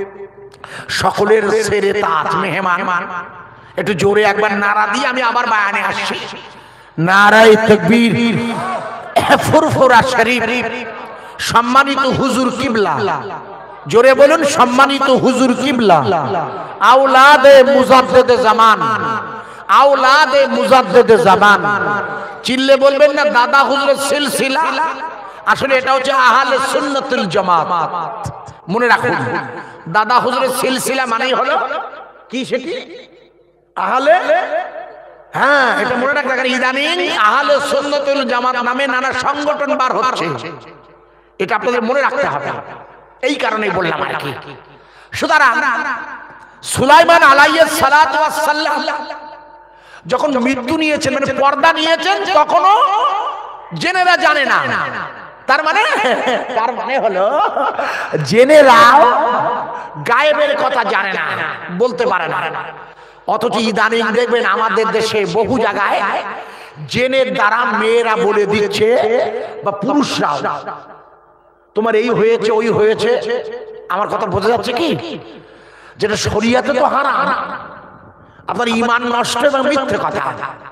সকলের সেরে তাজ মেহমান। একটু জোরে একবার নারা দিয়ে আমি আবার বায়ানে আসছি। নারায়ে তাকবীর, ফুরফুরা শরীফ। সম্মানিত হুজুর কিবলা, জোরে বলুন সম্মানিত হুজুর কিবলা, আওলাদে মুজাদ্দেদে জামান, আওলাদে মুজাদ্দেদে জামান। চিল্লে বলবেন না দাদা হুজুরের সিলসিলা। আসলে এটা হচ্ছে আহলে সুন্নাতুল জামাত। মনে রাখুন, দাদা হুজুরের সিলসিলা মানেই হলো কি? সেটি আহলে, হ্যাঁ, এটা মনে রাখতে হবে। ইদানিং আহলে সুন্নাতুল জামাত নামে নানা সংগঠন বার হচ্ছে, এটা আপনাদের মনে রাখতে হবে। এই কারণেই বললাম আর কি। সুতরাং সুলাইমান আলাইহিস সালাতু ওয়াস সালাম যখন মৃত্যু নিয়েছেন, মানে পর্দা নিয়েছেন, তখনও জেনেরা জানে না। তার মানে হলো জেনেরাও গায়েবের কথা জানে না, বলতে পারে না। অথচ ইদানিং দেখবেন আমাদের দেশে বহু জায়গায় জেনের দ্বারা মেয়েরা বলে দিচ্ছে, বা পুরুষরাও, তোমার এই হয়েছে ওই হয়েছে। আমার কথা বোঝা যাচ্ছে কি? যেটা শরিয়াতে তো হারাম, আপনার ঈমান নষ্ট এবং মিথ্যে কথা।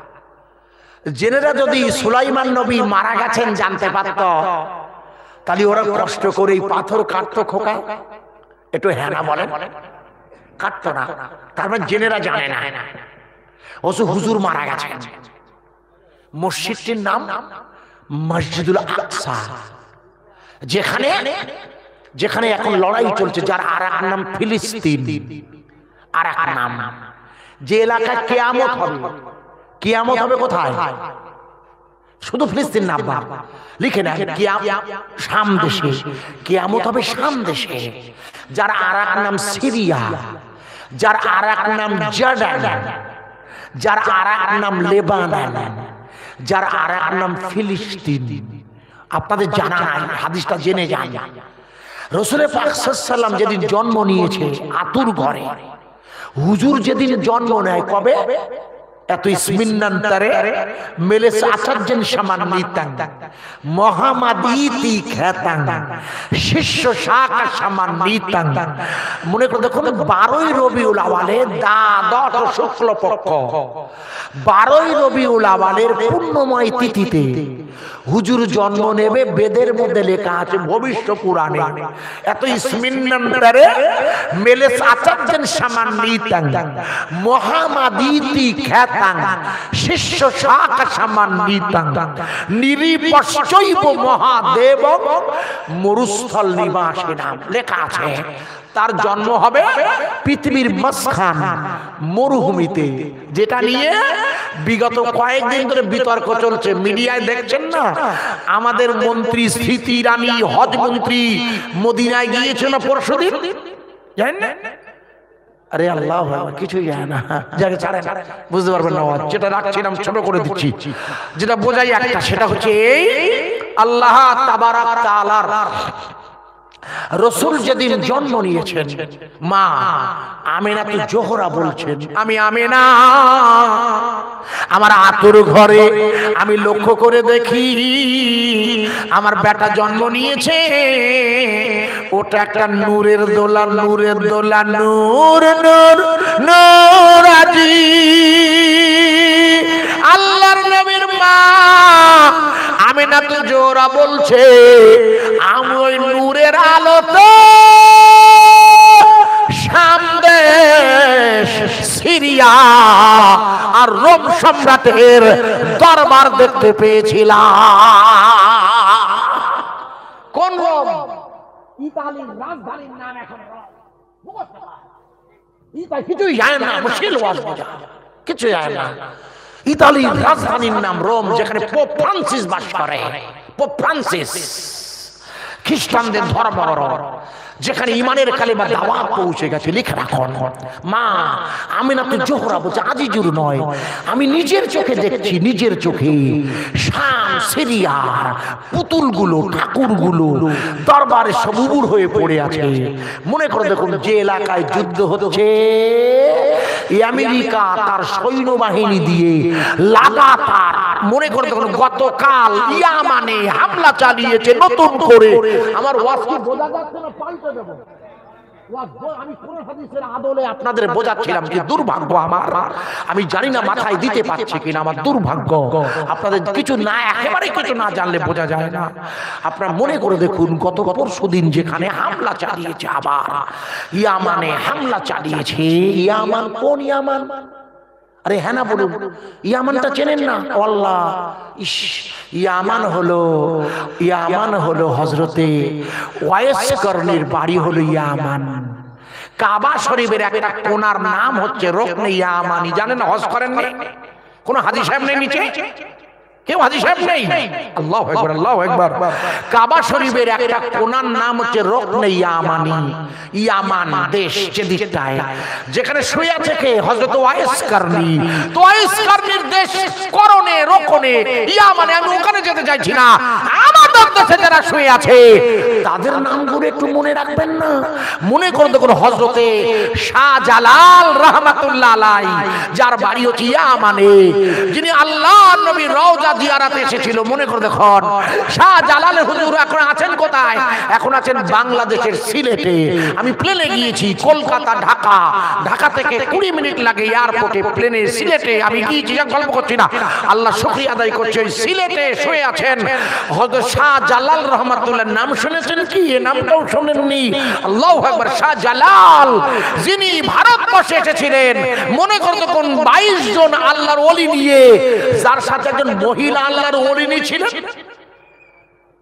জেনেরা যদি সুলাইমান নবী মারা গেছেন জানতে পারত, তাহলে ওরা কষ্ট করে এই পাথর কাটতো। খোকা একটু হ্যাঁ না বলেন, কাটতো না। তার মানে জেনেরা জানে না হুজুর মারা গেছেন। মসজিদটির নাম মসজিদুল আকসা, যেখানে এখন লড়াই চলছে, যার আর এক নাম ফিলিস্তিন। আর এক নাম, যে এলাকায় কিয়ামত হবে। কিয়ামত হবে কোথায়? শুধু ফিলিস্তিন না, লিখে না, শাম দেশে কিয়ামত হবে, শাম দেশে। যার আর এক নাম সিরিয়া, যার আর এক নাম জর্ডান, যার আরেক নাম লেবানন, যার আরেক নাম ফিলিস্তিন। আপনাদের জানা নাই, হাদিসটা জেনে যান। রাসূল পাক সাল্লাল্লাহু আলাইহি ওয়াসাল্লাম যেদিন জন্ম নিয়েছে আতুর ঘরে, হুজুর যেদিন জন্ম নেয় কবে, এত ইসমিন্নান্তরে মেলে আচার্যেন সামান্বিতাং মহামাদিতি খ্যাতাং শিষ্য শাখা সামান্বিতাং। মনে করে দেখুন 12ই রবিউল আওয়ালে দ্বাদশ শুক্লপক্ষ 12ই রবিউল আওয়ালের পূর্ণময় তিথিতে হুজুর জন্ম নেবে। বেদের মধ্যে লেখা আছে, ভবিষ্য পুরাণে, এত ইসমিন্নান্তরে মেলে আচার্যেন সামান্বিতাং মহামাদিতি খ্যাতাং শিষ্য শাখা সামান্বিতাং নিরিপশ্চৈব মহাদেব মরুস্থল নিবাসিনাম। লেখা আছে তার জন্ম হবে পৃথিবীর মাঝখান মরুভূমিতে, যেটা নিয়ে বিগত কয়েকদিন ধরে বিতর্ক চলছে। মিডিয়ায় দেখছেন না, আমাদের মন্ত্রী স্মৃতি ইরানি হজ মন্ত্রী মদিনায় গিয়েছে না পরশুদিন, জানেন না? আরে আল্লাহ কিছুই যায় না, যাকে ছাড়েন বুঝতে পারবেন না। যেটা রাখছিলাম ছোট করে দিচ্ছি, যেটা বোঝাই একটা, সেটা হচ্ছে এই আল্লাহ তাবারাক তাআলার রাসূল যেদিন জন্ম নিয়েছেন, মা আমিনা তো জোহরা বলছেন, আমি আমিনা আমার আতুর ঘরে আমি লক্ষ্য করে দেখি আমার বেটা জন্ম নিয়েছে, ওটা একটা নূরের দোলা, নূরের দোলা, নূর নূর নূর আজি। আল্লাহর নবীর মা আমিনা তো জোহরা বলছে, আমি ওই নূরের আলোতে শাম দেশ, সিরিয়া আর রোম সম্রাটের দরবার দেখতে পেয়েছিলাম। কোন রোম? ইতালির রাজধানীর নাম এখন রোম। কিছুই যায় না, মুশকিল ওয়াজ বোঝা, কিছু যায় না। ইতালির রাজধানীর নাম রোম, যেখানে পোপ ফ্রান্সিস বাস করে। পোপ ফ্রান্সিস খ্রিস্টানদের ধর্মগুরু, যেখানে ইমানের কালিমা দাওয়াত পৌঁছে গেছে। লিখে রাখুন, মা আমিনা তো জোহরা বলছে, আজিজুর নয়, আমি নিজের চোখে দেখছি, নিজের চোখে শাম সিরিয়ার পুতুলগুলো, ঠাকুরগুলো দরবারে সব উবুড় হয়ে পড়ে আছে। মনে করে দেখুন, যে এলাকায় যুদ্ধ হচ্ছে, আমেরিকা তার সৈন্যবাহিনী দিয়ে লাগাতার, মনে করে দেখুন গতকাল ইয়ামানে হামলা চালিয়েছে নতুন করে। আমার ওয়াজ কি বোঝা যাচ্ছে না? পাল্টে দেব আমি কোন হাদিসের আদলে আপনাদের বোঝাচ্ছিলাম যে দুর্ভাগ্য আমার, আমি জানি না মাথায় দিতে পারছে কিনা, আমার দুর্ভাগ্য। আপনাদের কিছু না, একেবারে কিছু না জানলে বোঝা যায় না। আপনারা মনে করে দেখুন, গত পরশুদিন যেখানে হামলা চালিয়েছে, আবার ইয়ামানে হামলা চালিয়েছে। ইয়ামান কোন ইয়ামান? আরে হ্যাঁ না বলুন, ইয়ামানটা চেনেন না? আল্লাহ, ইয়ামান হলো হযরতে ওয়াইস করণীর বাড়ি হলো ইয়ামান। কাবা শরীফের একটা কোণার নাম হচ্ছে রুকনে ইয়ামানি। জানেন, হজ করেন না? কোন হাজী সাহেব নেই নিচে? কেউ হাজী সাহেব নেই? আল্লাহু আকবার, আল্লাহু আকবার। কাবা শরীফের একটা কোণার নাম হচ্ছে রুকনে ইয়ামানি। ইয়ামান দেশ যেদিকটায়, যেখানে শুয়ে আছে কে? হযরত ওয়াইস করণী। তো ওয়াইস করণীর দেশ করণে রোকনে ইয়ামানে, আমি ওখানে যেতে চাইছি না। আমাদের দেশে যারা শুয়ে আছে তাদের নামগুলো একটু মনে রাখবেন না? মনে করে দেখুন, হযরতে শাহজালাল রাহমাতুল্লাহ আলাইহি, যার বাড়ি হচ্ছে ইয়ামানে, যিনি আল্লাহর নবীর রওজা জিয়ারাতে এসেছিল। মনে করে দেখুন, শাহজালাল হুজুর এখন আছেন কোথায়? এখন আছেন বাংলাদেশের সিলেটে। আমি প্লেনে গিয়েছি, কলকাতা ঢাকা, ঢাকা থেকে 20 মিনিট লাগে এয়ারপোর্টে, প্লেনে সিলেটে আমি গিয়েছি। গল্প করছি না, আল্লাহ শুকরিয়া আদায় করছি। ওই সিলেটে শুয়ে আছেন হযরত শাহজালাল রাহমাতুল্লাহ। নাম শুনেছেন কি? এ নামটাও শুনেননি? আল্লাহু আকবার। শাহজালাল যিনি ভারতবর্ষে এসেছিলেন, মনে করতে কোন 22 জন আল্লাহর ওলি নিয়ে, যার সাথে একজন মহিলা আল্লাহর ওলি ছিলেন।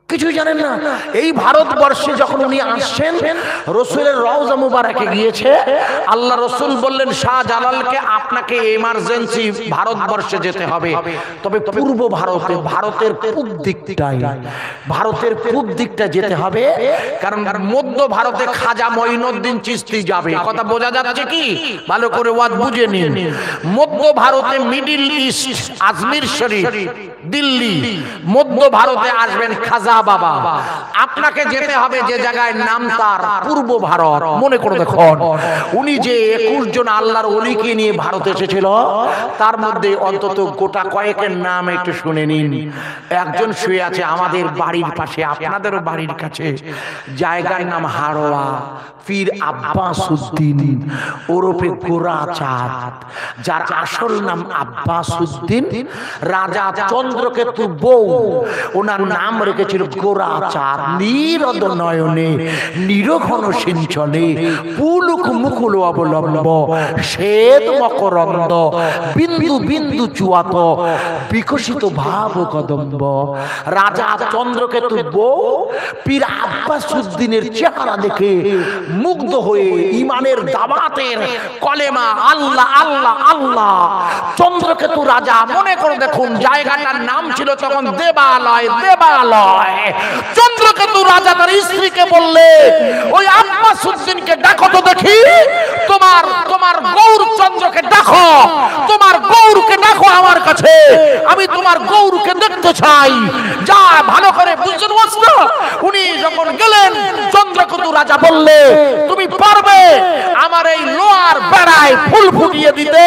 কিছুই জানেন না। এই ভারতবর্ষে যখন উনি আসছেন, রসুলের রওজা মুবারকে গিয়েছে, আল্লাহ রসুল বললেন শাহজালালকে আপনাকে এমার্জেন্সি ভারতবর্ষে যেতে হবে, তবে পূর্ব ভারতে, ভারতের পূব দিকটাই, ভারতের পূব দিকটা যেতে হবে, কারণ মধ্য ভারতে খাজা মঈনুদ্দিন চিশতি যাবে। কথা বোঝা যাচ্ছে কি? ভালো করে ওয়াজ বুঝে নিন। মধ্য ভারতে মিডিল ইস্ট, আজমির শরীফ, দিল্লি, মধ্য ভারতে আসবেন খাজা বাবা। আপনাকে যেতে হবে যে জায়গায় নাম তার পূর্ব ভারত। মনে করে দেখুন, উনি যে 21 জন আল্লাহর ওলিকে নিয়ে ভারত এসেছিল, তার মধ্যে অন্তত গোটা কয়েকের নাম একটু শুনে নিন। একজন শুয়ে আছে আমাদের বাড়ির পাশে, আপনাদেরও বাড়ির কাছে, জায়গার নাম হাড়োয়া, পীর আব্বাস উদ্দিন ওরফে গোরা চাঁদ, যার আসল নাম আব্বাস উদ্দিন, রাজা চন্দ্রকেতুর বউ, ওনার নাম রেখেছিল গোরা চাঁদ। নীরদ নয়নে নিরঘন সিঞ্চনে পুলুক মুকুল অবলম্ব শ্বেত মকরন্দ বিন্দু বিন্দু চুয়াত বিকশিত ভাব কদম্ব। রাজা চন্দ্রকেতুর বউ পীর আব্বাস উদ্দিনের চেহারা দেখে মুগ্ধ হয়ে ইমানের দাওয়াতের কলেমা আল্লাহ আল্লাহ আল্লাহ। চন্দ্রকেতু রাজা, মনে করে দেখুন, জায়গাটার নাম ছিল তখন দেবালয়, দেবালয়। চন্দ্রকেতু রাজা তার স্ত্রীকে বললে, ওই আব্বাস উদ্দিনকে ডাকো তো দেখি, তোমার তোমার গৌরচন্দ্রকে ডাকো, তোমার গৌরকে ডাকো আমার কাছে, আমি তোমার গৌরকে দেখতে চাই। যা ভালো করে বুঝছেন না? উনি যখন গেলেন, চন্দ্রকেতু রাজা বললে, তুমি পারবে আমার এই লোহার বেড়ায় ফুল ফুটিয়ে দিতে?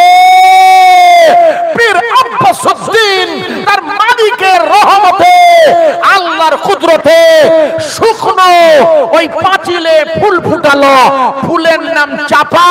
পীর আব্বাস উদ্দিন তার মালিকের রহমতে, আল্লাহর কুদরতে শুকনো ওই পাঁচিলে ফুল ফুটালো। ফুলের নাম চাপা,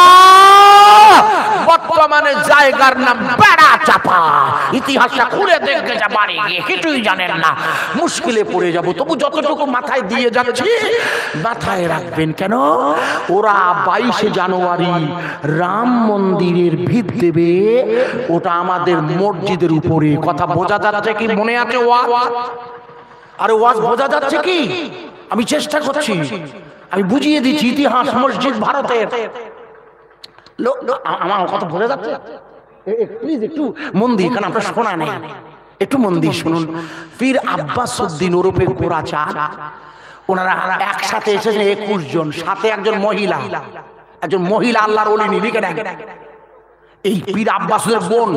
বর্তমানে জায়গার নাম বেড়া চাপা। ইতিহাসটা খুলে দেখতে যা বাড়ি গিয়ে কিছুই জানেন না, মুশকিলে পড়ে যাব। তবু যতটুকু মাথায় দিয়ে যাচ্ছি মাথায় রাখবেন। কেন? ওরা 22শে জানুয়ারি রাম মন্দিরের ভিত দেবে, ওটা আমাদের মসজিদের উপরে। কথা বোঝা যাচ্ছে কি? মনে আছে ওয়াজ? আরে ওয়াজ বোঝা যাচ্ছে কি? আমি চেষ্টা করছি, আমি বুঝিয়ে দিচ্ছি ইতিহাস মসজিদ ভারতের। আমার কথা বোঝা যাচ্ছে? প্লিজ একটু মন দিয়ে, কারণ আপনার শোনা নেই, একটু মন দিয়ে শুনুন। পীর আব্বাস উদ্দিন ওরফে গোরা চাঁদ, ওনারা একসাথে এসেছেন 21 জন, সাথে একজন মহিলা, একজন মহিলা আল্লাহর ওলি। লিখে নেন, এই পীর আব্বাসের বোন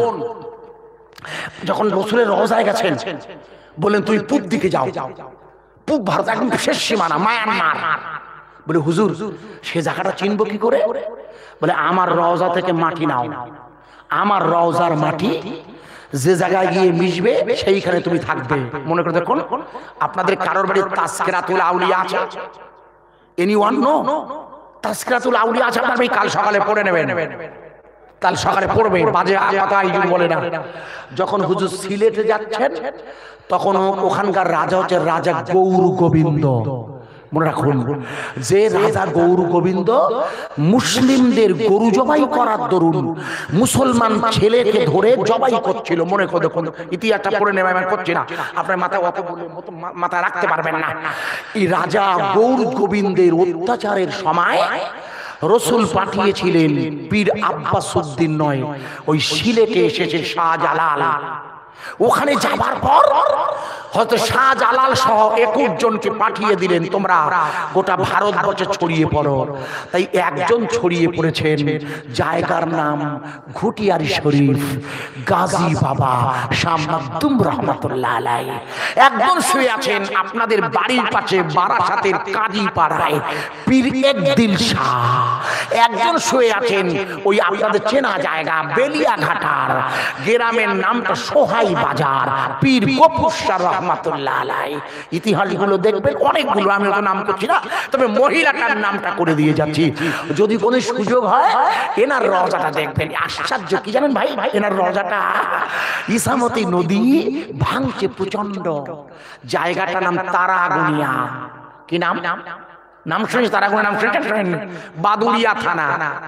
যখন রসুলের রওজায় গেছেন, বলেন তুই পূব দিকে যাও, পূব ভারত একদম শেষ সীমানা মায়ানমার। বলে হুজুর সে জায়গাটা চিনবো কি করে? বলে আমার রওজা থেকে মাটি নাও, আমার রওজার মাটি যে জায়গায় গিয়ে মিশবে সেইখানে তুমি থাকবে। মনে করে দেখুন, আপনাদের কারোর বাড়ির তাসকিরাতুল আউলিয়া আছে? Anyone no? তাসকিরাতুল আউলিয়া আছে আপনার? কাল সকালে পড়ে নেবেন, কাল সকালে পড়বে, বাজে কথা এই বলে না। যখন হুজুর সিলেটে যাচ্ছেন, তখন ওখানকার রাজা হচ্ছে রাজা গৌর গোবিন্দ। মনে রাখুন, যে রাজা গৌর গোবিন্দ মুসলিমদের গরু জবাই করার দরুন মুসলমান ছেলেকে ধরে জবাই করছিল। মনে করে দেখুন, ইতিহাসটা পড়ে নেবে, আমি করছি না, আপনার মাথায় অত মাথায় রাখতে পারবেন না। এই রাজা গৌর গোবিন্দের অত্যাচারের সময় রসুল পাঠিয়েছিলেন পীর আব্বাস উদ্দিন নয়, ওই সিলেটে এসেছে শাহজালাল। ওখানে যাবার পর হয়তো শাহজালাল সহ 21 জনকে পাঠিয়ে দিলেন, তোমরা গোটা ভারতবর্ষে ছড়িয়ে পড়ো। তাই একজন ছড়িয়ে পড়েছেন, জায়গার নাম ঘুটিয়ারি শরীফ, গাজী বাবা শাহ মাকদুম রহমাতুল্লাহ আলাইহি। একজন শুয়ে আছেন আপনাদের বাড়ির পাশে বারাসাতের কাজী পাড়ায়, পীর একদিল শাহ। একজন শুয়ে আছেন ওই আপনাদের চেনা জায়গা বেলিয়াঘাটার গ্রামের নামটা সোহাই বাজার, পীর গফুর শাহ রহমাতুল্লাহ আলাইহি। ইতিহাসগুলো দেখবেন অনেকগুলো, আমি তো নাম করছি না, তবে মহিলাটার নামটা করে দিয়ে যাচ্ছি। যদি কোনো সুযোগ হয় এনার রওজাটা দেখবেন, আশ্চর্য কি জানেন ভাই, এনার রওজাটা ইসামতি নদী ভাঙছে প্রচন্ড। জায়গাটার নাম তারাগুনিয়া। কি নাম? নাম শুনেছি তারাগুনিয়া, নাম শুনেছেন? বাদুড়িয়া থানা,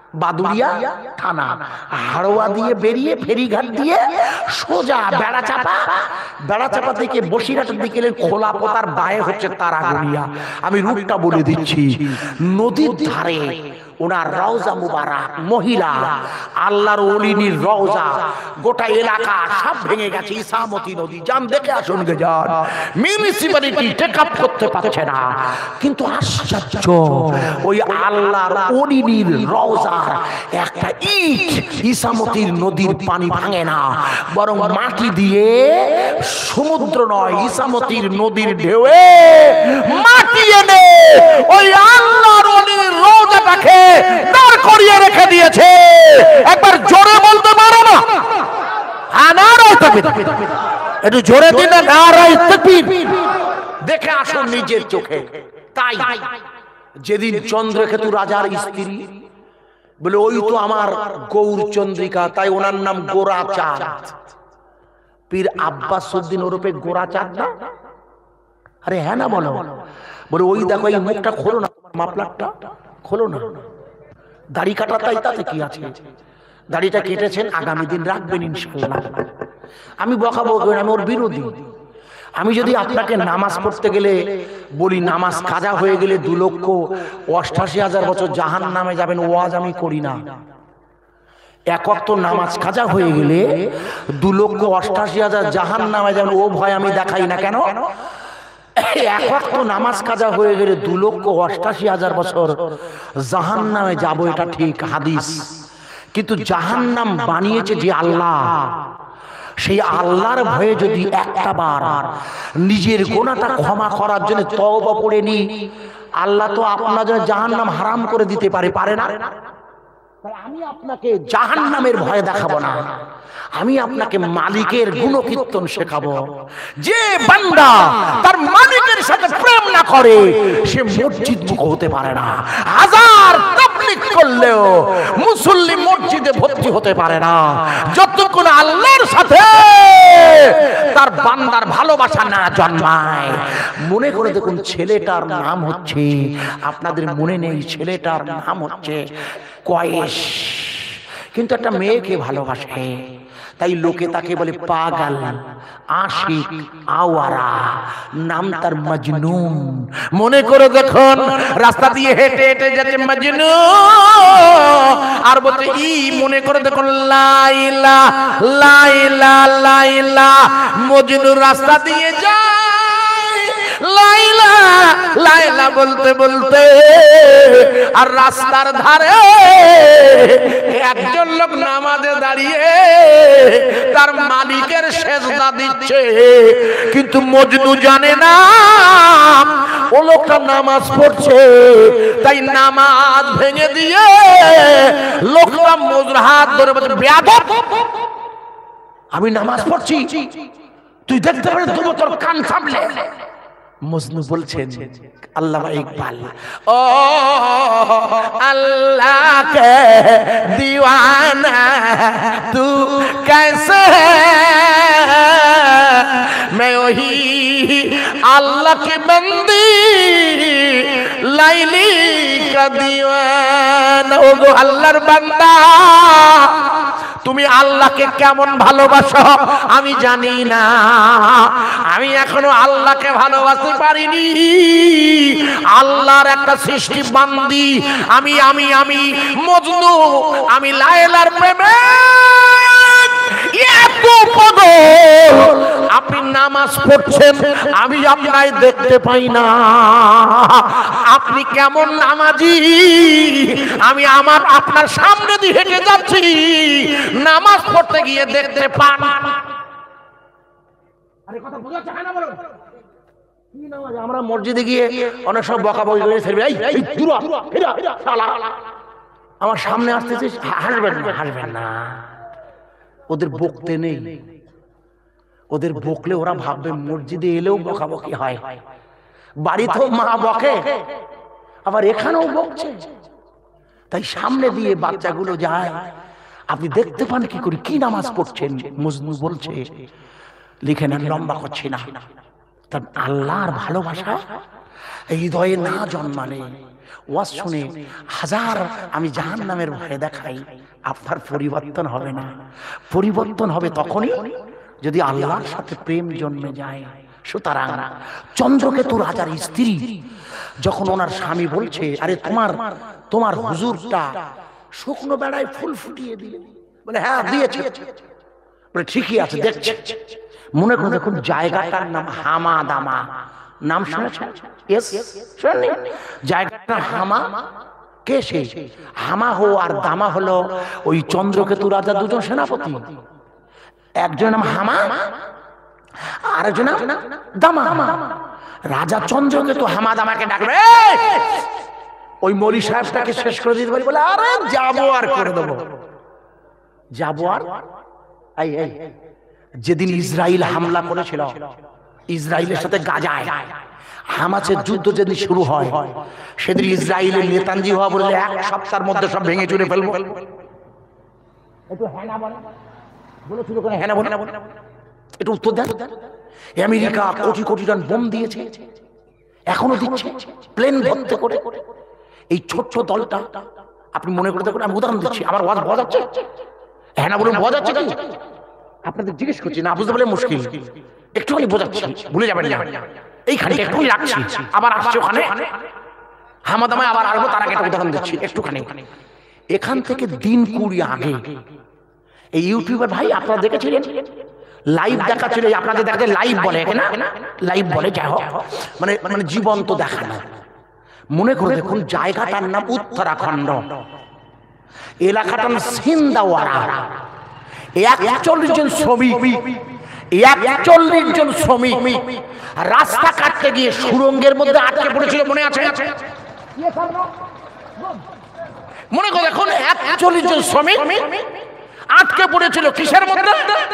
বাদুড়িয়া থানা, হাড়োয়া দিয়ে বেরিয়ে ফেরিঘাট দিয়ে সোজা বেড়াচাপা থেকে বসিরহাটের দিকে খোলা পোতার বায়ে হচ্ছে তারাগড়িয়া। আমি রূপটা বলে দিচ্ছি, নদীর ধারে ওনার রওজা মুবারক, মহিলা আল্লাহর ওলির রওজা, গোটা এলাকা সব ভেঙে গেছে, ইসামতি নদী। যান দেখে আসুন গে যান, মিউনিসিপ্যালিটি টেক আপ করতে পারছে না। কিন্তু আশ্চর্য, ওই আল্লাহর ওলির রওজার একটা ইট ইসামতির নদীর পানি ভাঙে না, বরং মাটি দিয়ে সমুদ্র নয় ইসামতির নদীর ঢেউয়ে মাটি এনে ওই আল্লাহর ওলির রওজাটাকে দাঁড় করিয়ে রেখে দিয়েছে। একবার জোরে বলতে পারো না? একটু জোরে দিন না, নারায়ে তাকবীর। দেখে আসুন নিজের চোখে। তাই যেদিন চন্দ্রকেতু রাজার স্ত্রী বলে ওই তো আমার গৌর চন্দ্রিকা, তাই ওনার নাম গোরাচাঁদ, পীর আব্বাস উদ্দিন ওরফে গোরাচাঁদ না? আরে হ্যাঁ না বলো? বলে ওই দেখো এই মুখটা খোলো না, তোমার মাফলারটা খোলো না, দাড়ি কাটা, তাই তাতে কি আছে? দাড়িটা কেটেছেন, আগামী দিন রাখবেন ইনশাআল্লাহ। আমি বকাবো, আমি ওর বিরোধী। আমি যদি আপনাকে নামাজ পড়তে গেলে বলি নামাজ কাজা হয়ে গেলে 2,88,000 বছর জাহান্নামে যাবেন, ওয়াজ আমি করি না। এক ওয়াক্ত নামাজ কাজা হয়ে গেলে 2,88,000 জাহান্নামে যাবেন, ও ভয় আমি দেখাই না। কেন? এক ওয়াক্ত নামাজ কাজা হয়ে গেলে 2,88,000 বছর জাহান্নামে যাব, এটা ঠিক হাদিস। কিন্তু জাহান্নাম বানিয়েছে যে আল্লাহ, সেই আল্লাহর ভয়ে যদি একটা বার নিজের গুনাহটা ক্ষমা করার জন্য তওবা পড়ে নি, আল্লাহ তো আপনার জন্য জাহান্নাম হারাম করে দিতে পারে না? তাই আমি আপনাকে জাহান্নামের ভয় দেখাবো না, আমি আপনাকে মালিকের গুণকীর্তন শেখাবো। যে বান্দা তার মালিকের সাথে প্রেম না করে সে মসজিদ মুখ হতে পারে না। হাজার তাবলীগ করলেও মুসল্লি মসজিদে ভর্তি হতে পারে না যতক্ষণ আল্লাহর সাথে তার বান্দার ভালোবাসা না জন্মায়। মনে করে দেখুন, ছেলেটার নাম হচ্ছে, আপনাদের মনে নেই, ছেলেটার নাম হচ্ছে কয়েস, কিন্তু একটা মেয়েকে ভালোবাসে, তাই লোকে তাকে বলে পাগল, আশিক, আওয়ারা, নাম তার মজনুন। মনে করে দেখুন, রাস্তা দিয়ে হেঁটে হেঁটে যাচ্ছে মজনু, আর বলছে ই, মনে করে দেখুন লাইলা লাইলা লাইলা। মজনু রাস্তা দিয়ে যায় লাইলা লাইলা বলতে বলতে, আর রাস্তার ধারে একজন লোক নামাজে দাঁড়িয়ে তার মালিকের সেজদা দিচ্ছে, কিন্তু মজনু জানে না ও লোকটা নামাজ পড়ছে, তাই নামাজ ভেঙে দিয়ে লোকটা মজনুর হাত ধরে বলছে, বেয়াদব, আমি নামাজ পড়ছি, তুই দেখতে পারিস তোর কান সামলে। মজনু বলছেন, আল্লামা ইকবাল, ও আল্লাহ কে दीवाना तू कैसे मैं वही अल्लाह की बंदी लाइली का दीवाना। ओ गो अल्लाहर बंदा, তুমি আল্লাহকে কেমন ভালোবাসো আমি জানি না, আমি এখনো আল্লাহকে ভালোবাসতে পারিনি। আল্লাহর একটা সৃষ্টি বান্দি আমি আমি আমি মজনু, আমি লায়লার প্রেমে এত পাগল। আপনি নামাজ পড়ছেন, আমি আপনাকে দেখতে পাই না, আপনি কেমন নামাজি, আমি আমার আপনার সামনে দিয়ে হেঁটে যাচ্ছি, নামাজ পড়তে গিয়ে দেখতে পান। আরে কথা বুঝাচ্ছে কেন বলো? কি নামাজ? আমরা মসজিদে গিয়ে অনেক সব বকাবকি করে ফেলবে, এই দূর ফিরা শালা, আমার সামনে আসতেছিস, হাসবেন না, হাসবেন না। ওদের বকতে নেই, ওদের বকলে ওরা ভাববে মসজিদে এলেও বকাবকি হয়, বাড়িতেও মা বকে, আবার এখানেও বকছে, তাই সামনে দিয়ে বাচ্চাগুলো যায়, আপনি দেখতে পান কি করে কি নামাজ পড়ছেন। মজনু বলছে, লিখে নেন, লম্বা করছি না, তার আল্লাহর ভালোবাসা এই হৃদয়ে না জন্মালে ওয়াজ শুনে হাজার আমি জাহান্নামের ভয় দেখাই, আপনার পরিবর্তন হবে না। পরিবর্তন হবে তখনই যদি আল্লাহর সাথে প্রেম জন্মে যায়। সুতরাং চন্দ্রকেতু রাজার স্ত্রী যখন ওনার স্বামী বলছে, আরে তোমার হুজুরটা শুকনো বেড়ায় ফুল ফুটিয়ে দিলে, বলে হ্যাঁ দিয়েছে, বলে ঠিকই আছে দেখছে। মনে করে দেখুন জায়গাটার নাম হামাদামা, নাম শুনেছেন? জায়গাটা হামা। কে সে? হামা হো আর দামা হলো ওই চন্দ্রকেতু রাজা দুজন সেনাপতি, একজন নাম হামা আর একজন নাম দামা। রাজা চন্দ্রকেতু হামা দামাকে ডাকবে, ওই মৌলী সাহেবটাকে শেষ করে দিতে পারি, বলে আরে যাবো আর করে দেবো, যাবো আর। যেদিন ইসরায়েল হামলা করেছিল, ইসরায়েলের সাথে গাজায় হামাসের যুদ্ধ যেদিন শুরু হয়, সেদিন ইসরায়েলের নেতানজি হওয়া বললে 1 সপ্তাহের মধ্যে সব ভেঙে চুরে ফেলবো। একটু উত্তর দেন। America crore crore ton bomb দিয়েছে, এখনো দিচ্ছে প্লেন ভর্তি করে। এই ছোট্ট দলটা আপনি মনে করে দেখুন, আমি উদাহরণ দিচ্ছি, আমার ওয়াজ বোঝা যাচ্ছে? হ্যাঁ না বলুন, বোঝা যাচ্ছে কি? আপনাদের জিজ্ঞেস করছি, না বুঝতে পারলে মুশকিল, একটুখানি বোঝাচ্ছি, ভুলে যাবেন না। এইখানে একটুখানি রাখছি, আবার আসছে ওখানে হামাদামায় আবার আসবো, তার আগে একটা উদাহরণ দিচ্ছি একটুখানি। এখান থেকে দিন 20 আগে এই ইউটিউবার ভাই আপনারা দেখেছিলেন, লাইভ দেখাচ্ছিল, আপনাদের দেখাতে লাইভ বলে, এখানে লাইভ বলে, যাই হোক মানে মানে জীবন্ত দেখানো। মনে করে দেখুন জায়গাটার নাম উত্তরাখণ্ড, এলাকাটার নাম সিন্দাওয়ারা। 41 জন শ্রমিক, 41 জন শ্রমিক রাস্তা কাটতে গিয়ে সুড়ঙ্গের মধ্যে আটকে পড়েছিল, মনে আছে? মনে করে দেখুন 41 জন শ্রমিক আটকে পড়েছিল কিসের মধ্যে?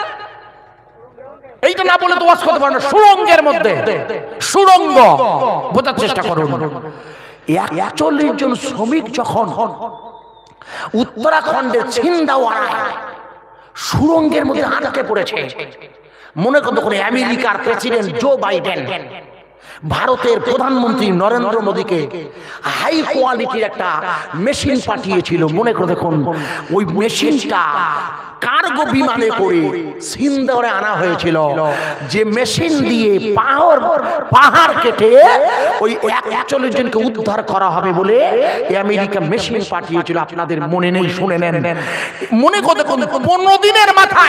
এইটা না বলে তো ওয়াজ করতে পারো না, সুড়ঙ্গের মধ্যে। সুড়ঙ্গ বোঝার চেষ্টা করুন। 41 জন শ্রমিক যখন উত্তরাখণ্ডের ছিন্দাওয়াড়ায় সুড়ঙ্গের মধ্যে আটকে পড়েছে, মনে করতে করে আমেরিকার প্রেসিডেন্ট জো বাইডেন ভারতের প্রধানমন্ত্রী নরেন্দ্র মোদীকে হাই কোয়ালিটির একটা মেশিন পাঠিয়েছিল। মনে করে দেখুন ওই মেশিনটা কার্গো বিমানে করে সিন্দাওয়ারে আনা হয়েছিল, যে মেশিন দিয়ে পাহাড় কেটে ওই 41 জনকে উদ্ধার করা হবে বলে আমেরিকা মেশিন পাঠিয়েছিল। আপনাদের মনে নেই? শুনে নেন। মনে করে দেখুন 15 দিনের মাথায়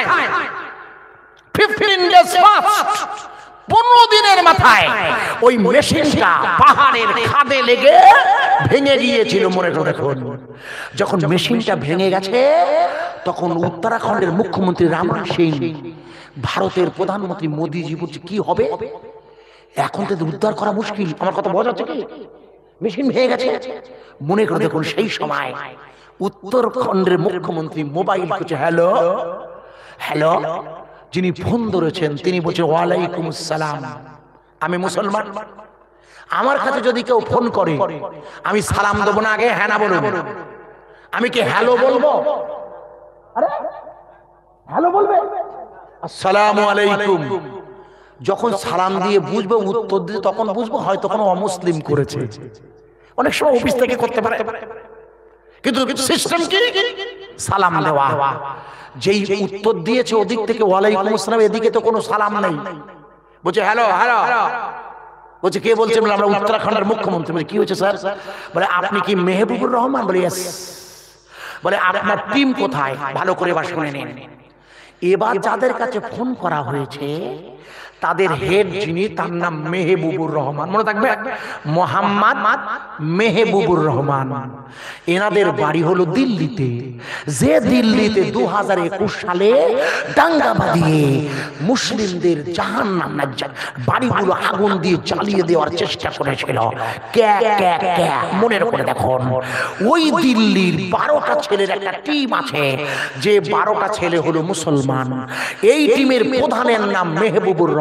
15 days fast, 15 দিনের মাথায় ওই মেশিনটা পাহাড়ের খাদে লেগে ভেঙে গিয়েছিল। মনে করে দেখুন যখন মেশিনটা ভেঙে গেছে, তখন উত্তরাখণ্ডের মুখ্যমন্ত্রী রামনাথ সিং ভারতের প্রধানমন্ত্রী মোদীজি বলছে কি হবে, এখন তো উদ্ধার করা মুশকিল। আমার কথা বোঝা যাচ্ছে কি? মেশিন ভেঙে গেছে। মনে করে দেখুন সেই সময় উত্তরাখণ্ডের মুখ্যমন্ত্রী মোবাইল করছে, হ্যালো হ্যালো, যিনি ফোন ধরেছেন তিনি বলছেন ওয়ালাইকুম আসসালাম, আমি মুসলমান, আমার কাছে যদি কেউ ফোন করে আমি সালাম দেবো না, আগে হ্যাঁ না বলুন। আমি কি হ্যালো বলবো? আরে হ্যালো বলবে, আসসালামু আলাইকুম। যখন সালাম দিয়ে বুঝবো, উত্তর দিয়ে তখন বুঝবো হয়তো কোনো অমুসলিম করেছে। অনেক সময় অফিস থেকে করতে পারে, কিন্তু সিস্টেম কি? সালাম দেওয়া। যেই উত্তর দিয়েছে ওদিক থেকে ওয়ালাইকুম আসসালাম, এদিকে তো কোনো সালাম নেই। বলছে হ্যালো হ্যালো, বলছে কে বলছে? বলে আমরা উত্তরাখণ্ডের মুখ্যমন্ত্রী। বলে কি হয়েছে স্যার? বলে আপনি কি মেহবুবুর রহমান? বলে ইয়েস। বলে আপনার টিম কোথায়? ভালো করে এবার শুনে নিন। এবার যাদের কাছে ফোন করা হয়েছে তাদের হেড যিনি, তার নাম মেহবুবুর রহমান। মনে থাকবে, মোহাম্মদ মেহবুবুর রহমান। এনাদের বাড়ি হলো দিল্লিতে। যে দিল্লিতে 2021 সালে দাঙ্গা বাঁধিয়ে মুসলিমদের জাহান্নাম না বাড়িগুলো আগুন দিয়ে জ্বালিয়ে দেওয়ার চেষ্টা করেছিল। মনে করে দেখুন ওই দিল্লির 12টা ছেলের একটা টিম আছে, যে 12টা ছেলে হলো মুসলমান। এই টিমের প্রধানের নাম মেহবুবুর রহমান।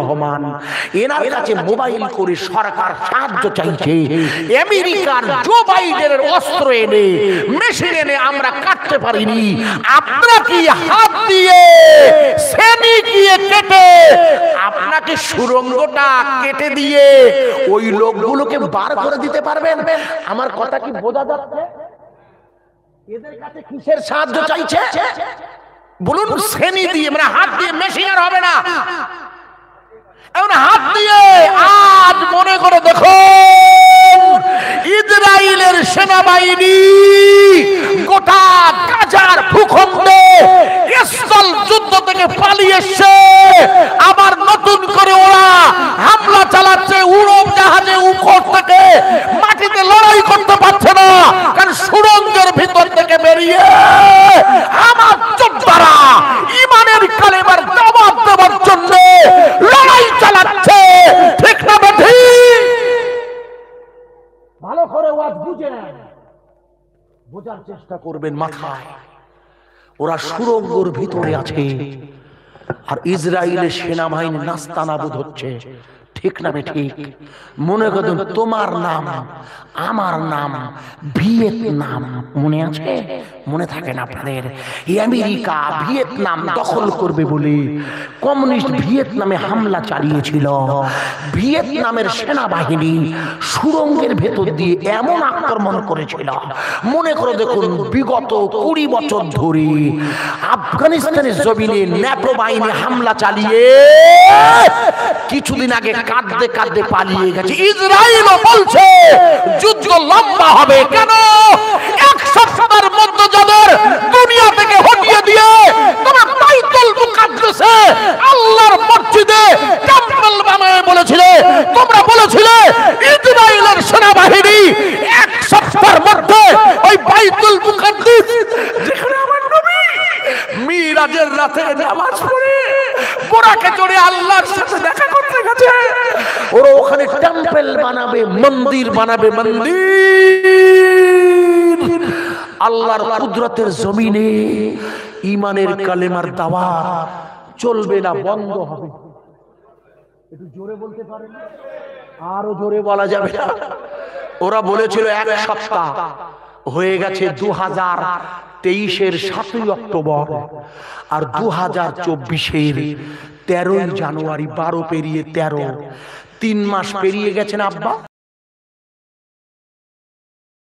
রহমান, এনার কাছে মোবাইল করে সরকার সাহায্য চাইছে। আমেরিকার জো বাইডেনের অস্ত্র এনে মেশিন এনে আমরা কাটতে পারিনি, আপনারা কি হাত দিয়ে শ্রেণী দিয়ে কেটে আপনাকে সুরঙ্গটা কেটে দিয়ে ওই লোকগুলোকে বার করে দিতে পারবেন? আমার কথা কি বোঝা যাচ্ছে? এদের কাছে কিসের সাহায্য চাইছে বলুন? শ্রেণী দিয়ে, মানে হাত দিয়ে মেশিন আর হবে না, এখন হাত দিয়ে। আজ মনে করে দেখো ইসরায়েলের সেনাবাহিনী গোটা গাজার ভূখণ্ডে স্থল যুদ্ধ থেকে পালিয়ে এসছে, আবার নতুন করে ওরা হামলা চালাচ্ছে। উড়োজাহাজে জাহাজে উপর থেকে মাটিতে লড়াই করতে পারছে না, কারণ সুড়ঙ্গের ভিতর থেকে বেরিয়ে আমার যোদ্ধারা ইমানের কালেমার জবাব দেওয়ার জন্য লড়াই চালাচ্ছে। ঠিক না বেঠি? ভালো করে ওয়াজ বুঝে নেন, বোঝার চেষ্টা করবেন মাথায়। ওরা সুড়ঙ্গের ভিতরে আছে আর ইসরায়েলের সেনাবাহিনী নাস্তানাবুদ হচ্ছে। ঠিক না ঠিক? মনে করুন তোমার নাম আমার নাম ভিয়েতনাম, মনে আছে? মনে থাকে না আপনাদের? আমেরিকা ভিয়েতনাম দখল করবে বলে কমিউনিস্ট ভিয়েতনামে হামলা চালিয়েছিল। ভিয়েতনামের সেনাবাহিনী সুড়ঙ্গের ভেতর দিয়ে এমন আক্রমণ করেছিল, মনে করে দেখুন বিগত 20 বছর ধরে আফগানিস্তানের জমিনে ন্যাটো বাহিনী হামলা চালিয়ে কিছুদিন আগে কাঁদতে কাঁদতে পালিয়ে গেছে। ইসরায়েলও বলছে যুদ্ধ লম্বা হবে। কেন? এক সপ্তাহের মধ্যে যাদের দুনিয়া থেকে হটিয়ে দিয়ে তোমার বাইতুল মুকাদ্দাসে আল্লাহর মসজিদে টেম্পল বানায় বলেছিলে, তোমরা বলেছিলে ইসরায়েলের সেনাবাহিনী এক সপ্তাহের মধ্যে ওই বাইতুল মুকাদ্দাস, যেখানে আমার নবী মিরাজের রাতে নামাজ পড়ে বোরাকে চড়ে আল্লাহর সাথে দেখা করতে গেছে, ওরা ওখানে টেম্পল বানাবে, মন্দির বানাবে, মন্দির। আল্লাহর কুদরতের জমিনে ঈমানের কালেমার দাওয়াত চলবে না, বন্ধ হবে। একটু জোরে বলতে পারেন? আরো জোরে বলা যাবে না। ওরা বলেছিল এক সপ্তাহ, হয়ে গেছে 2023-এর 7ই অক্টোবর আর 2024-এর 13ই জানুয়ারি, 12 পেরিয়ে 13, 3 মাস পেরিয়ে গেছেন আব্বা।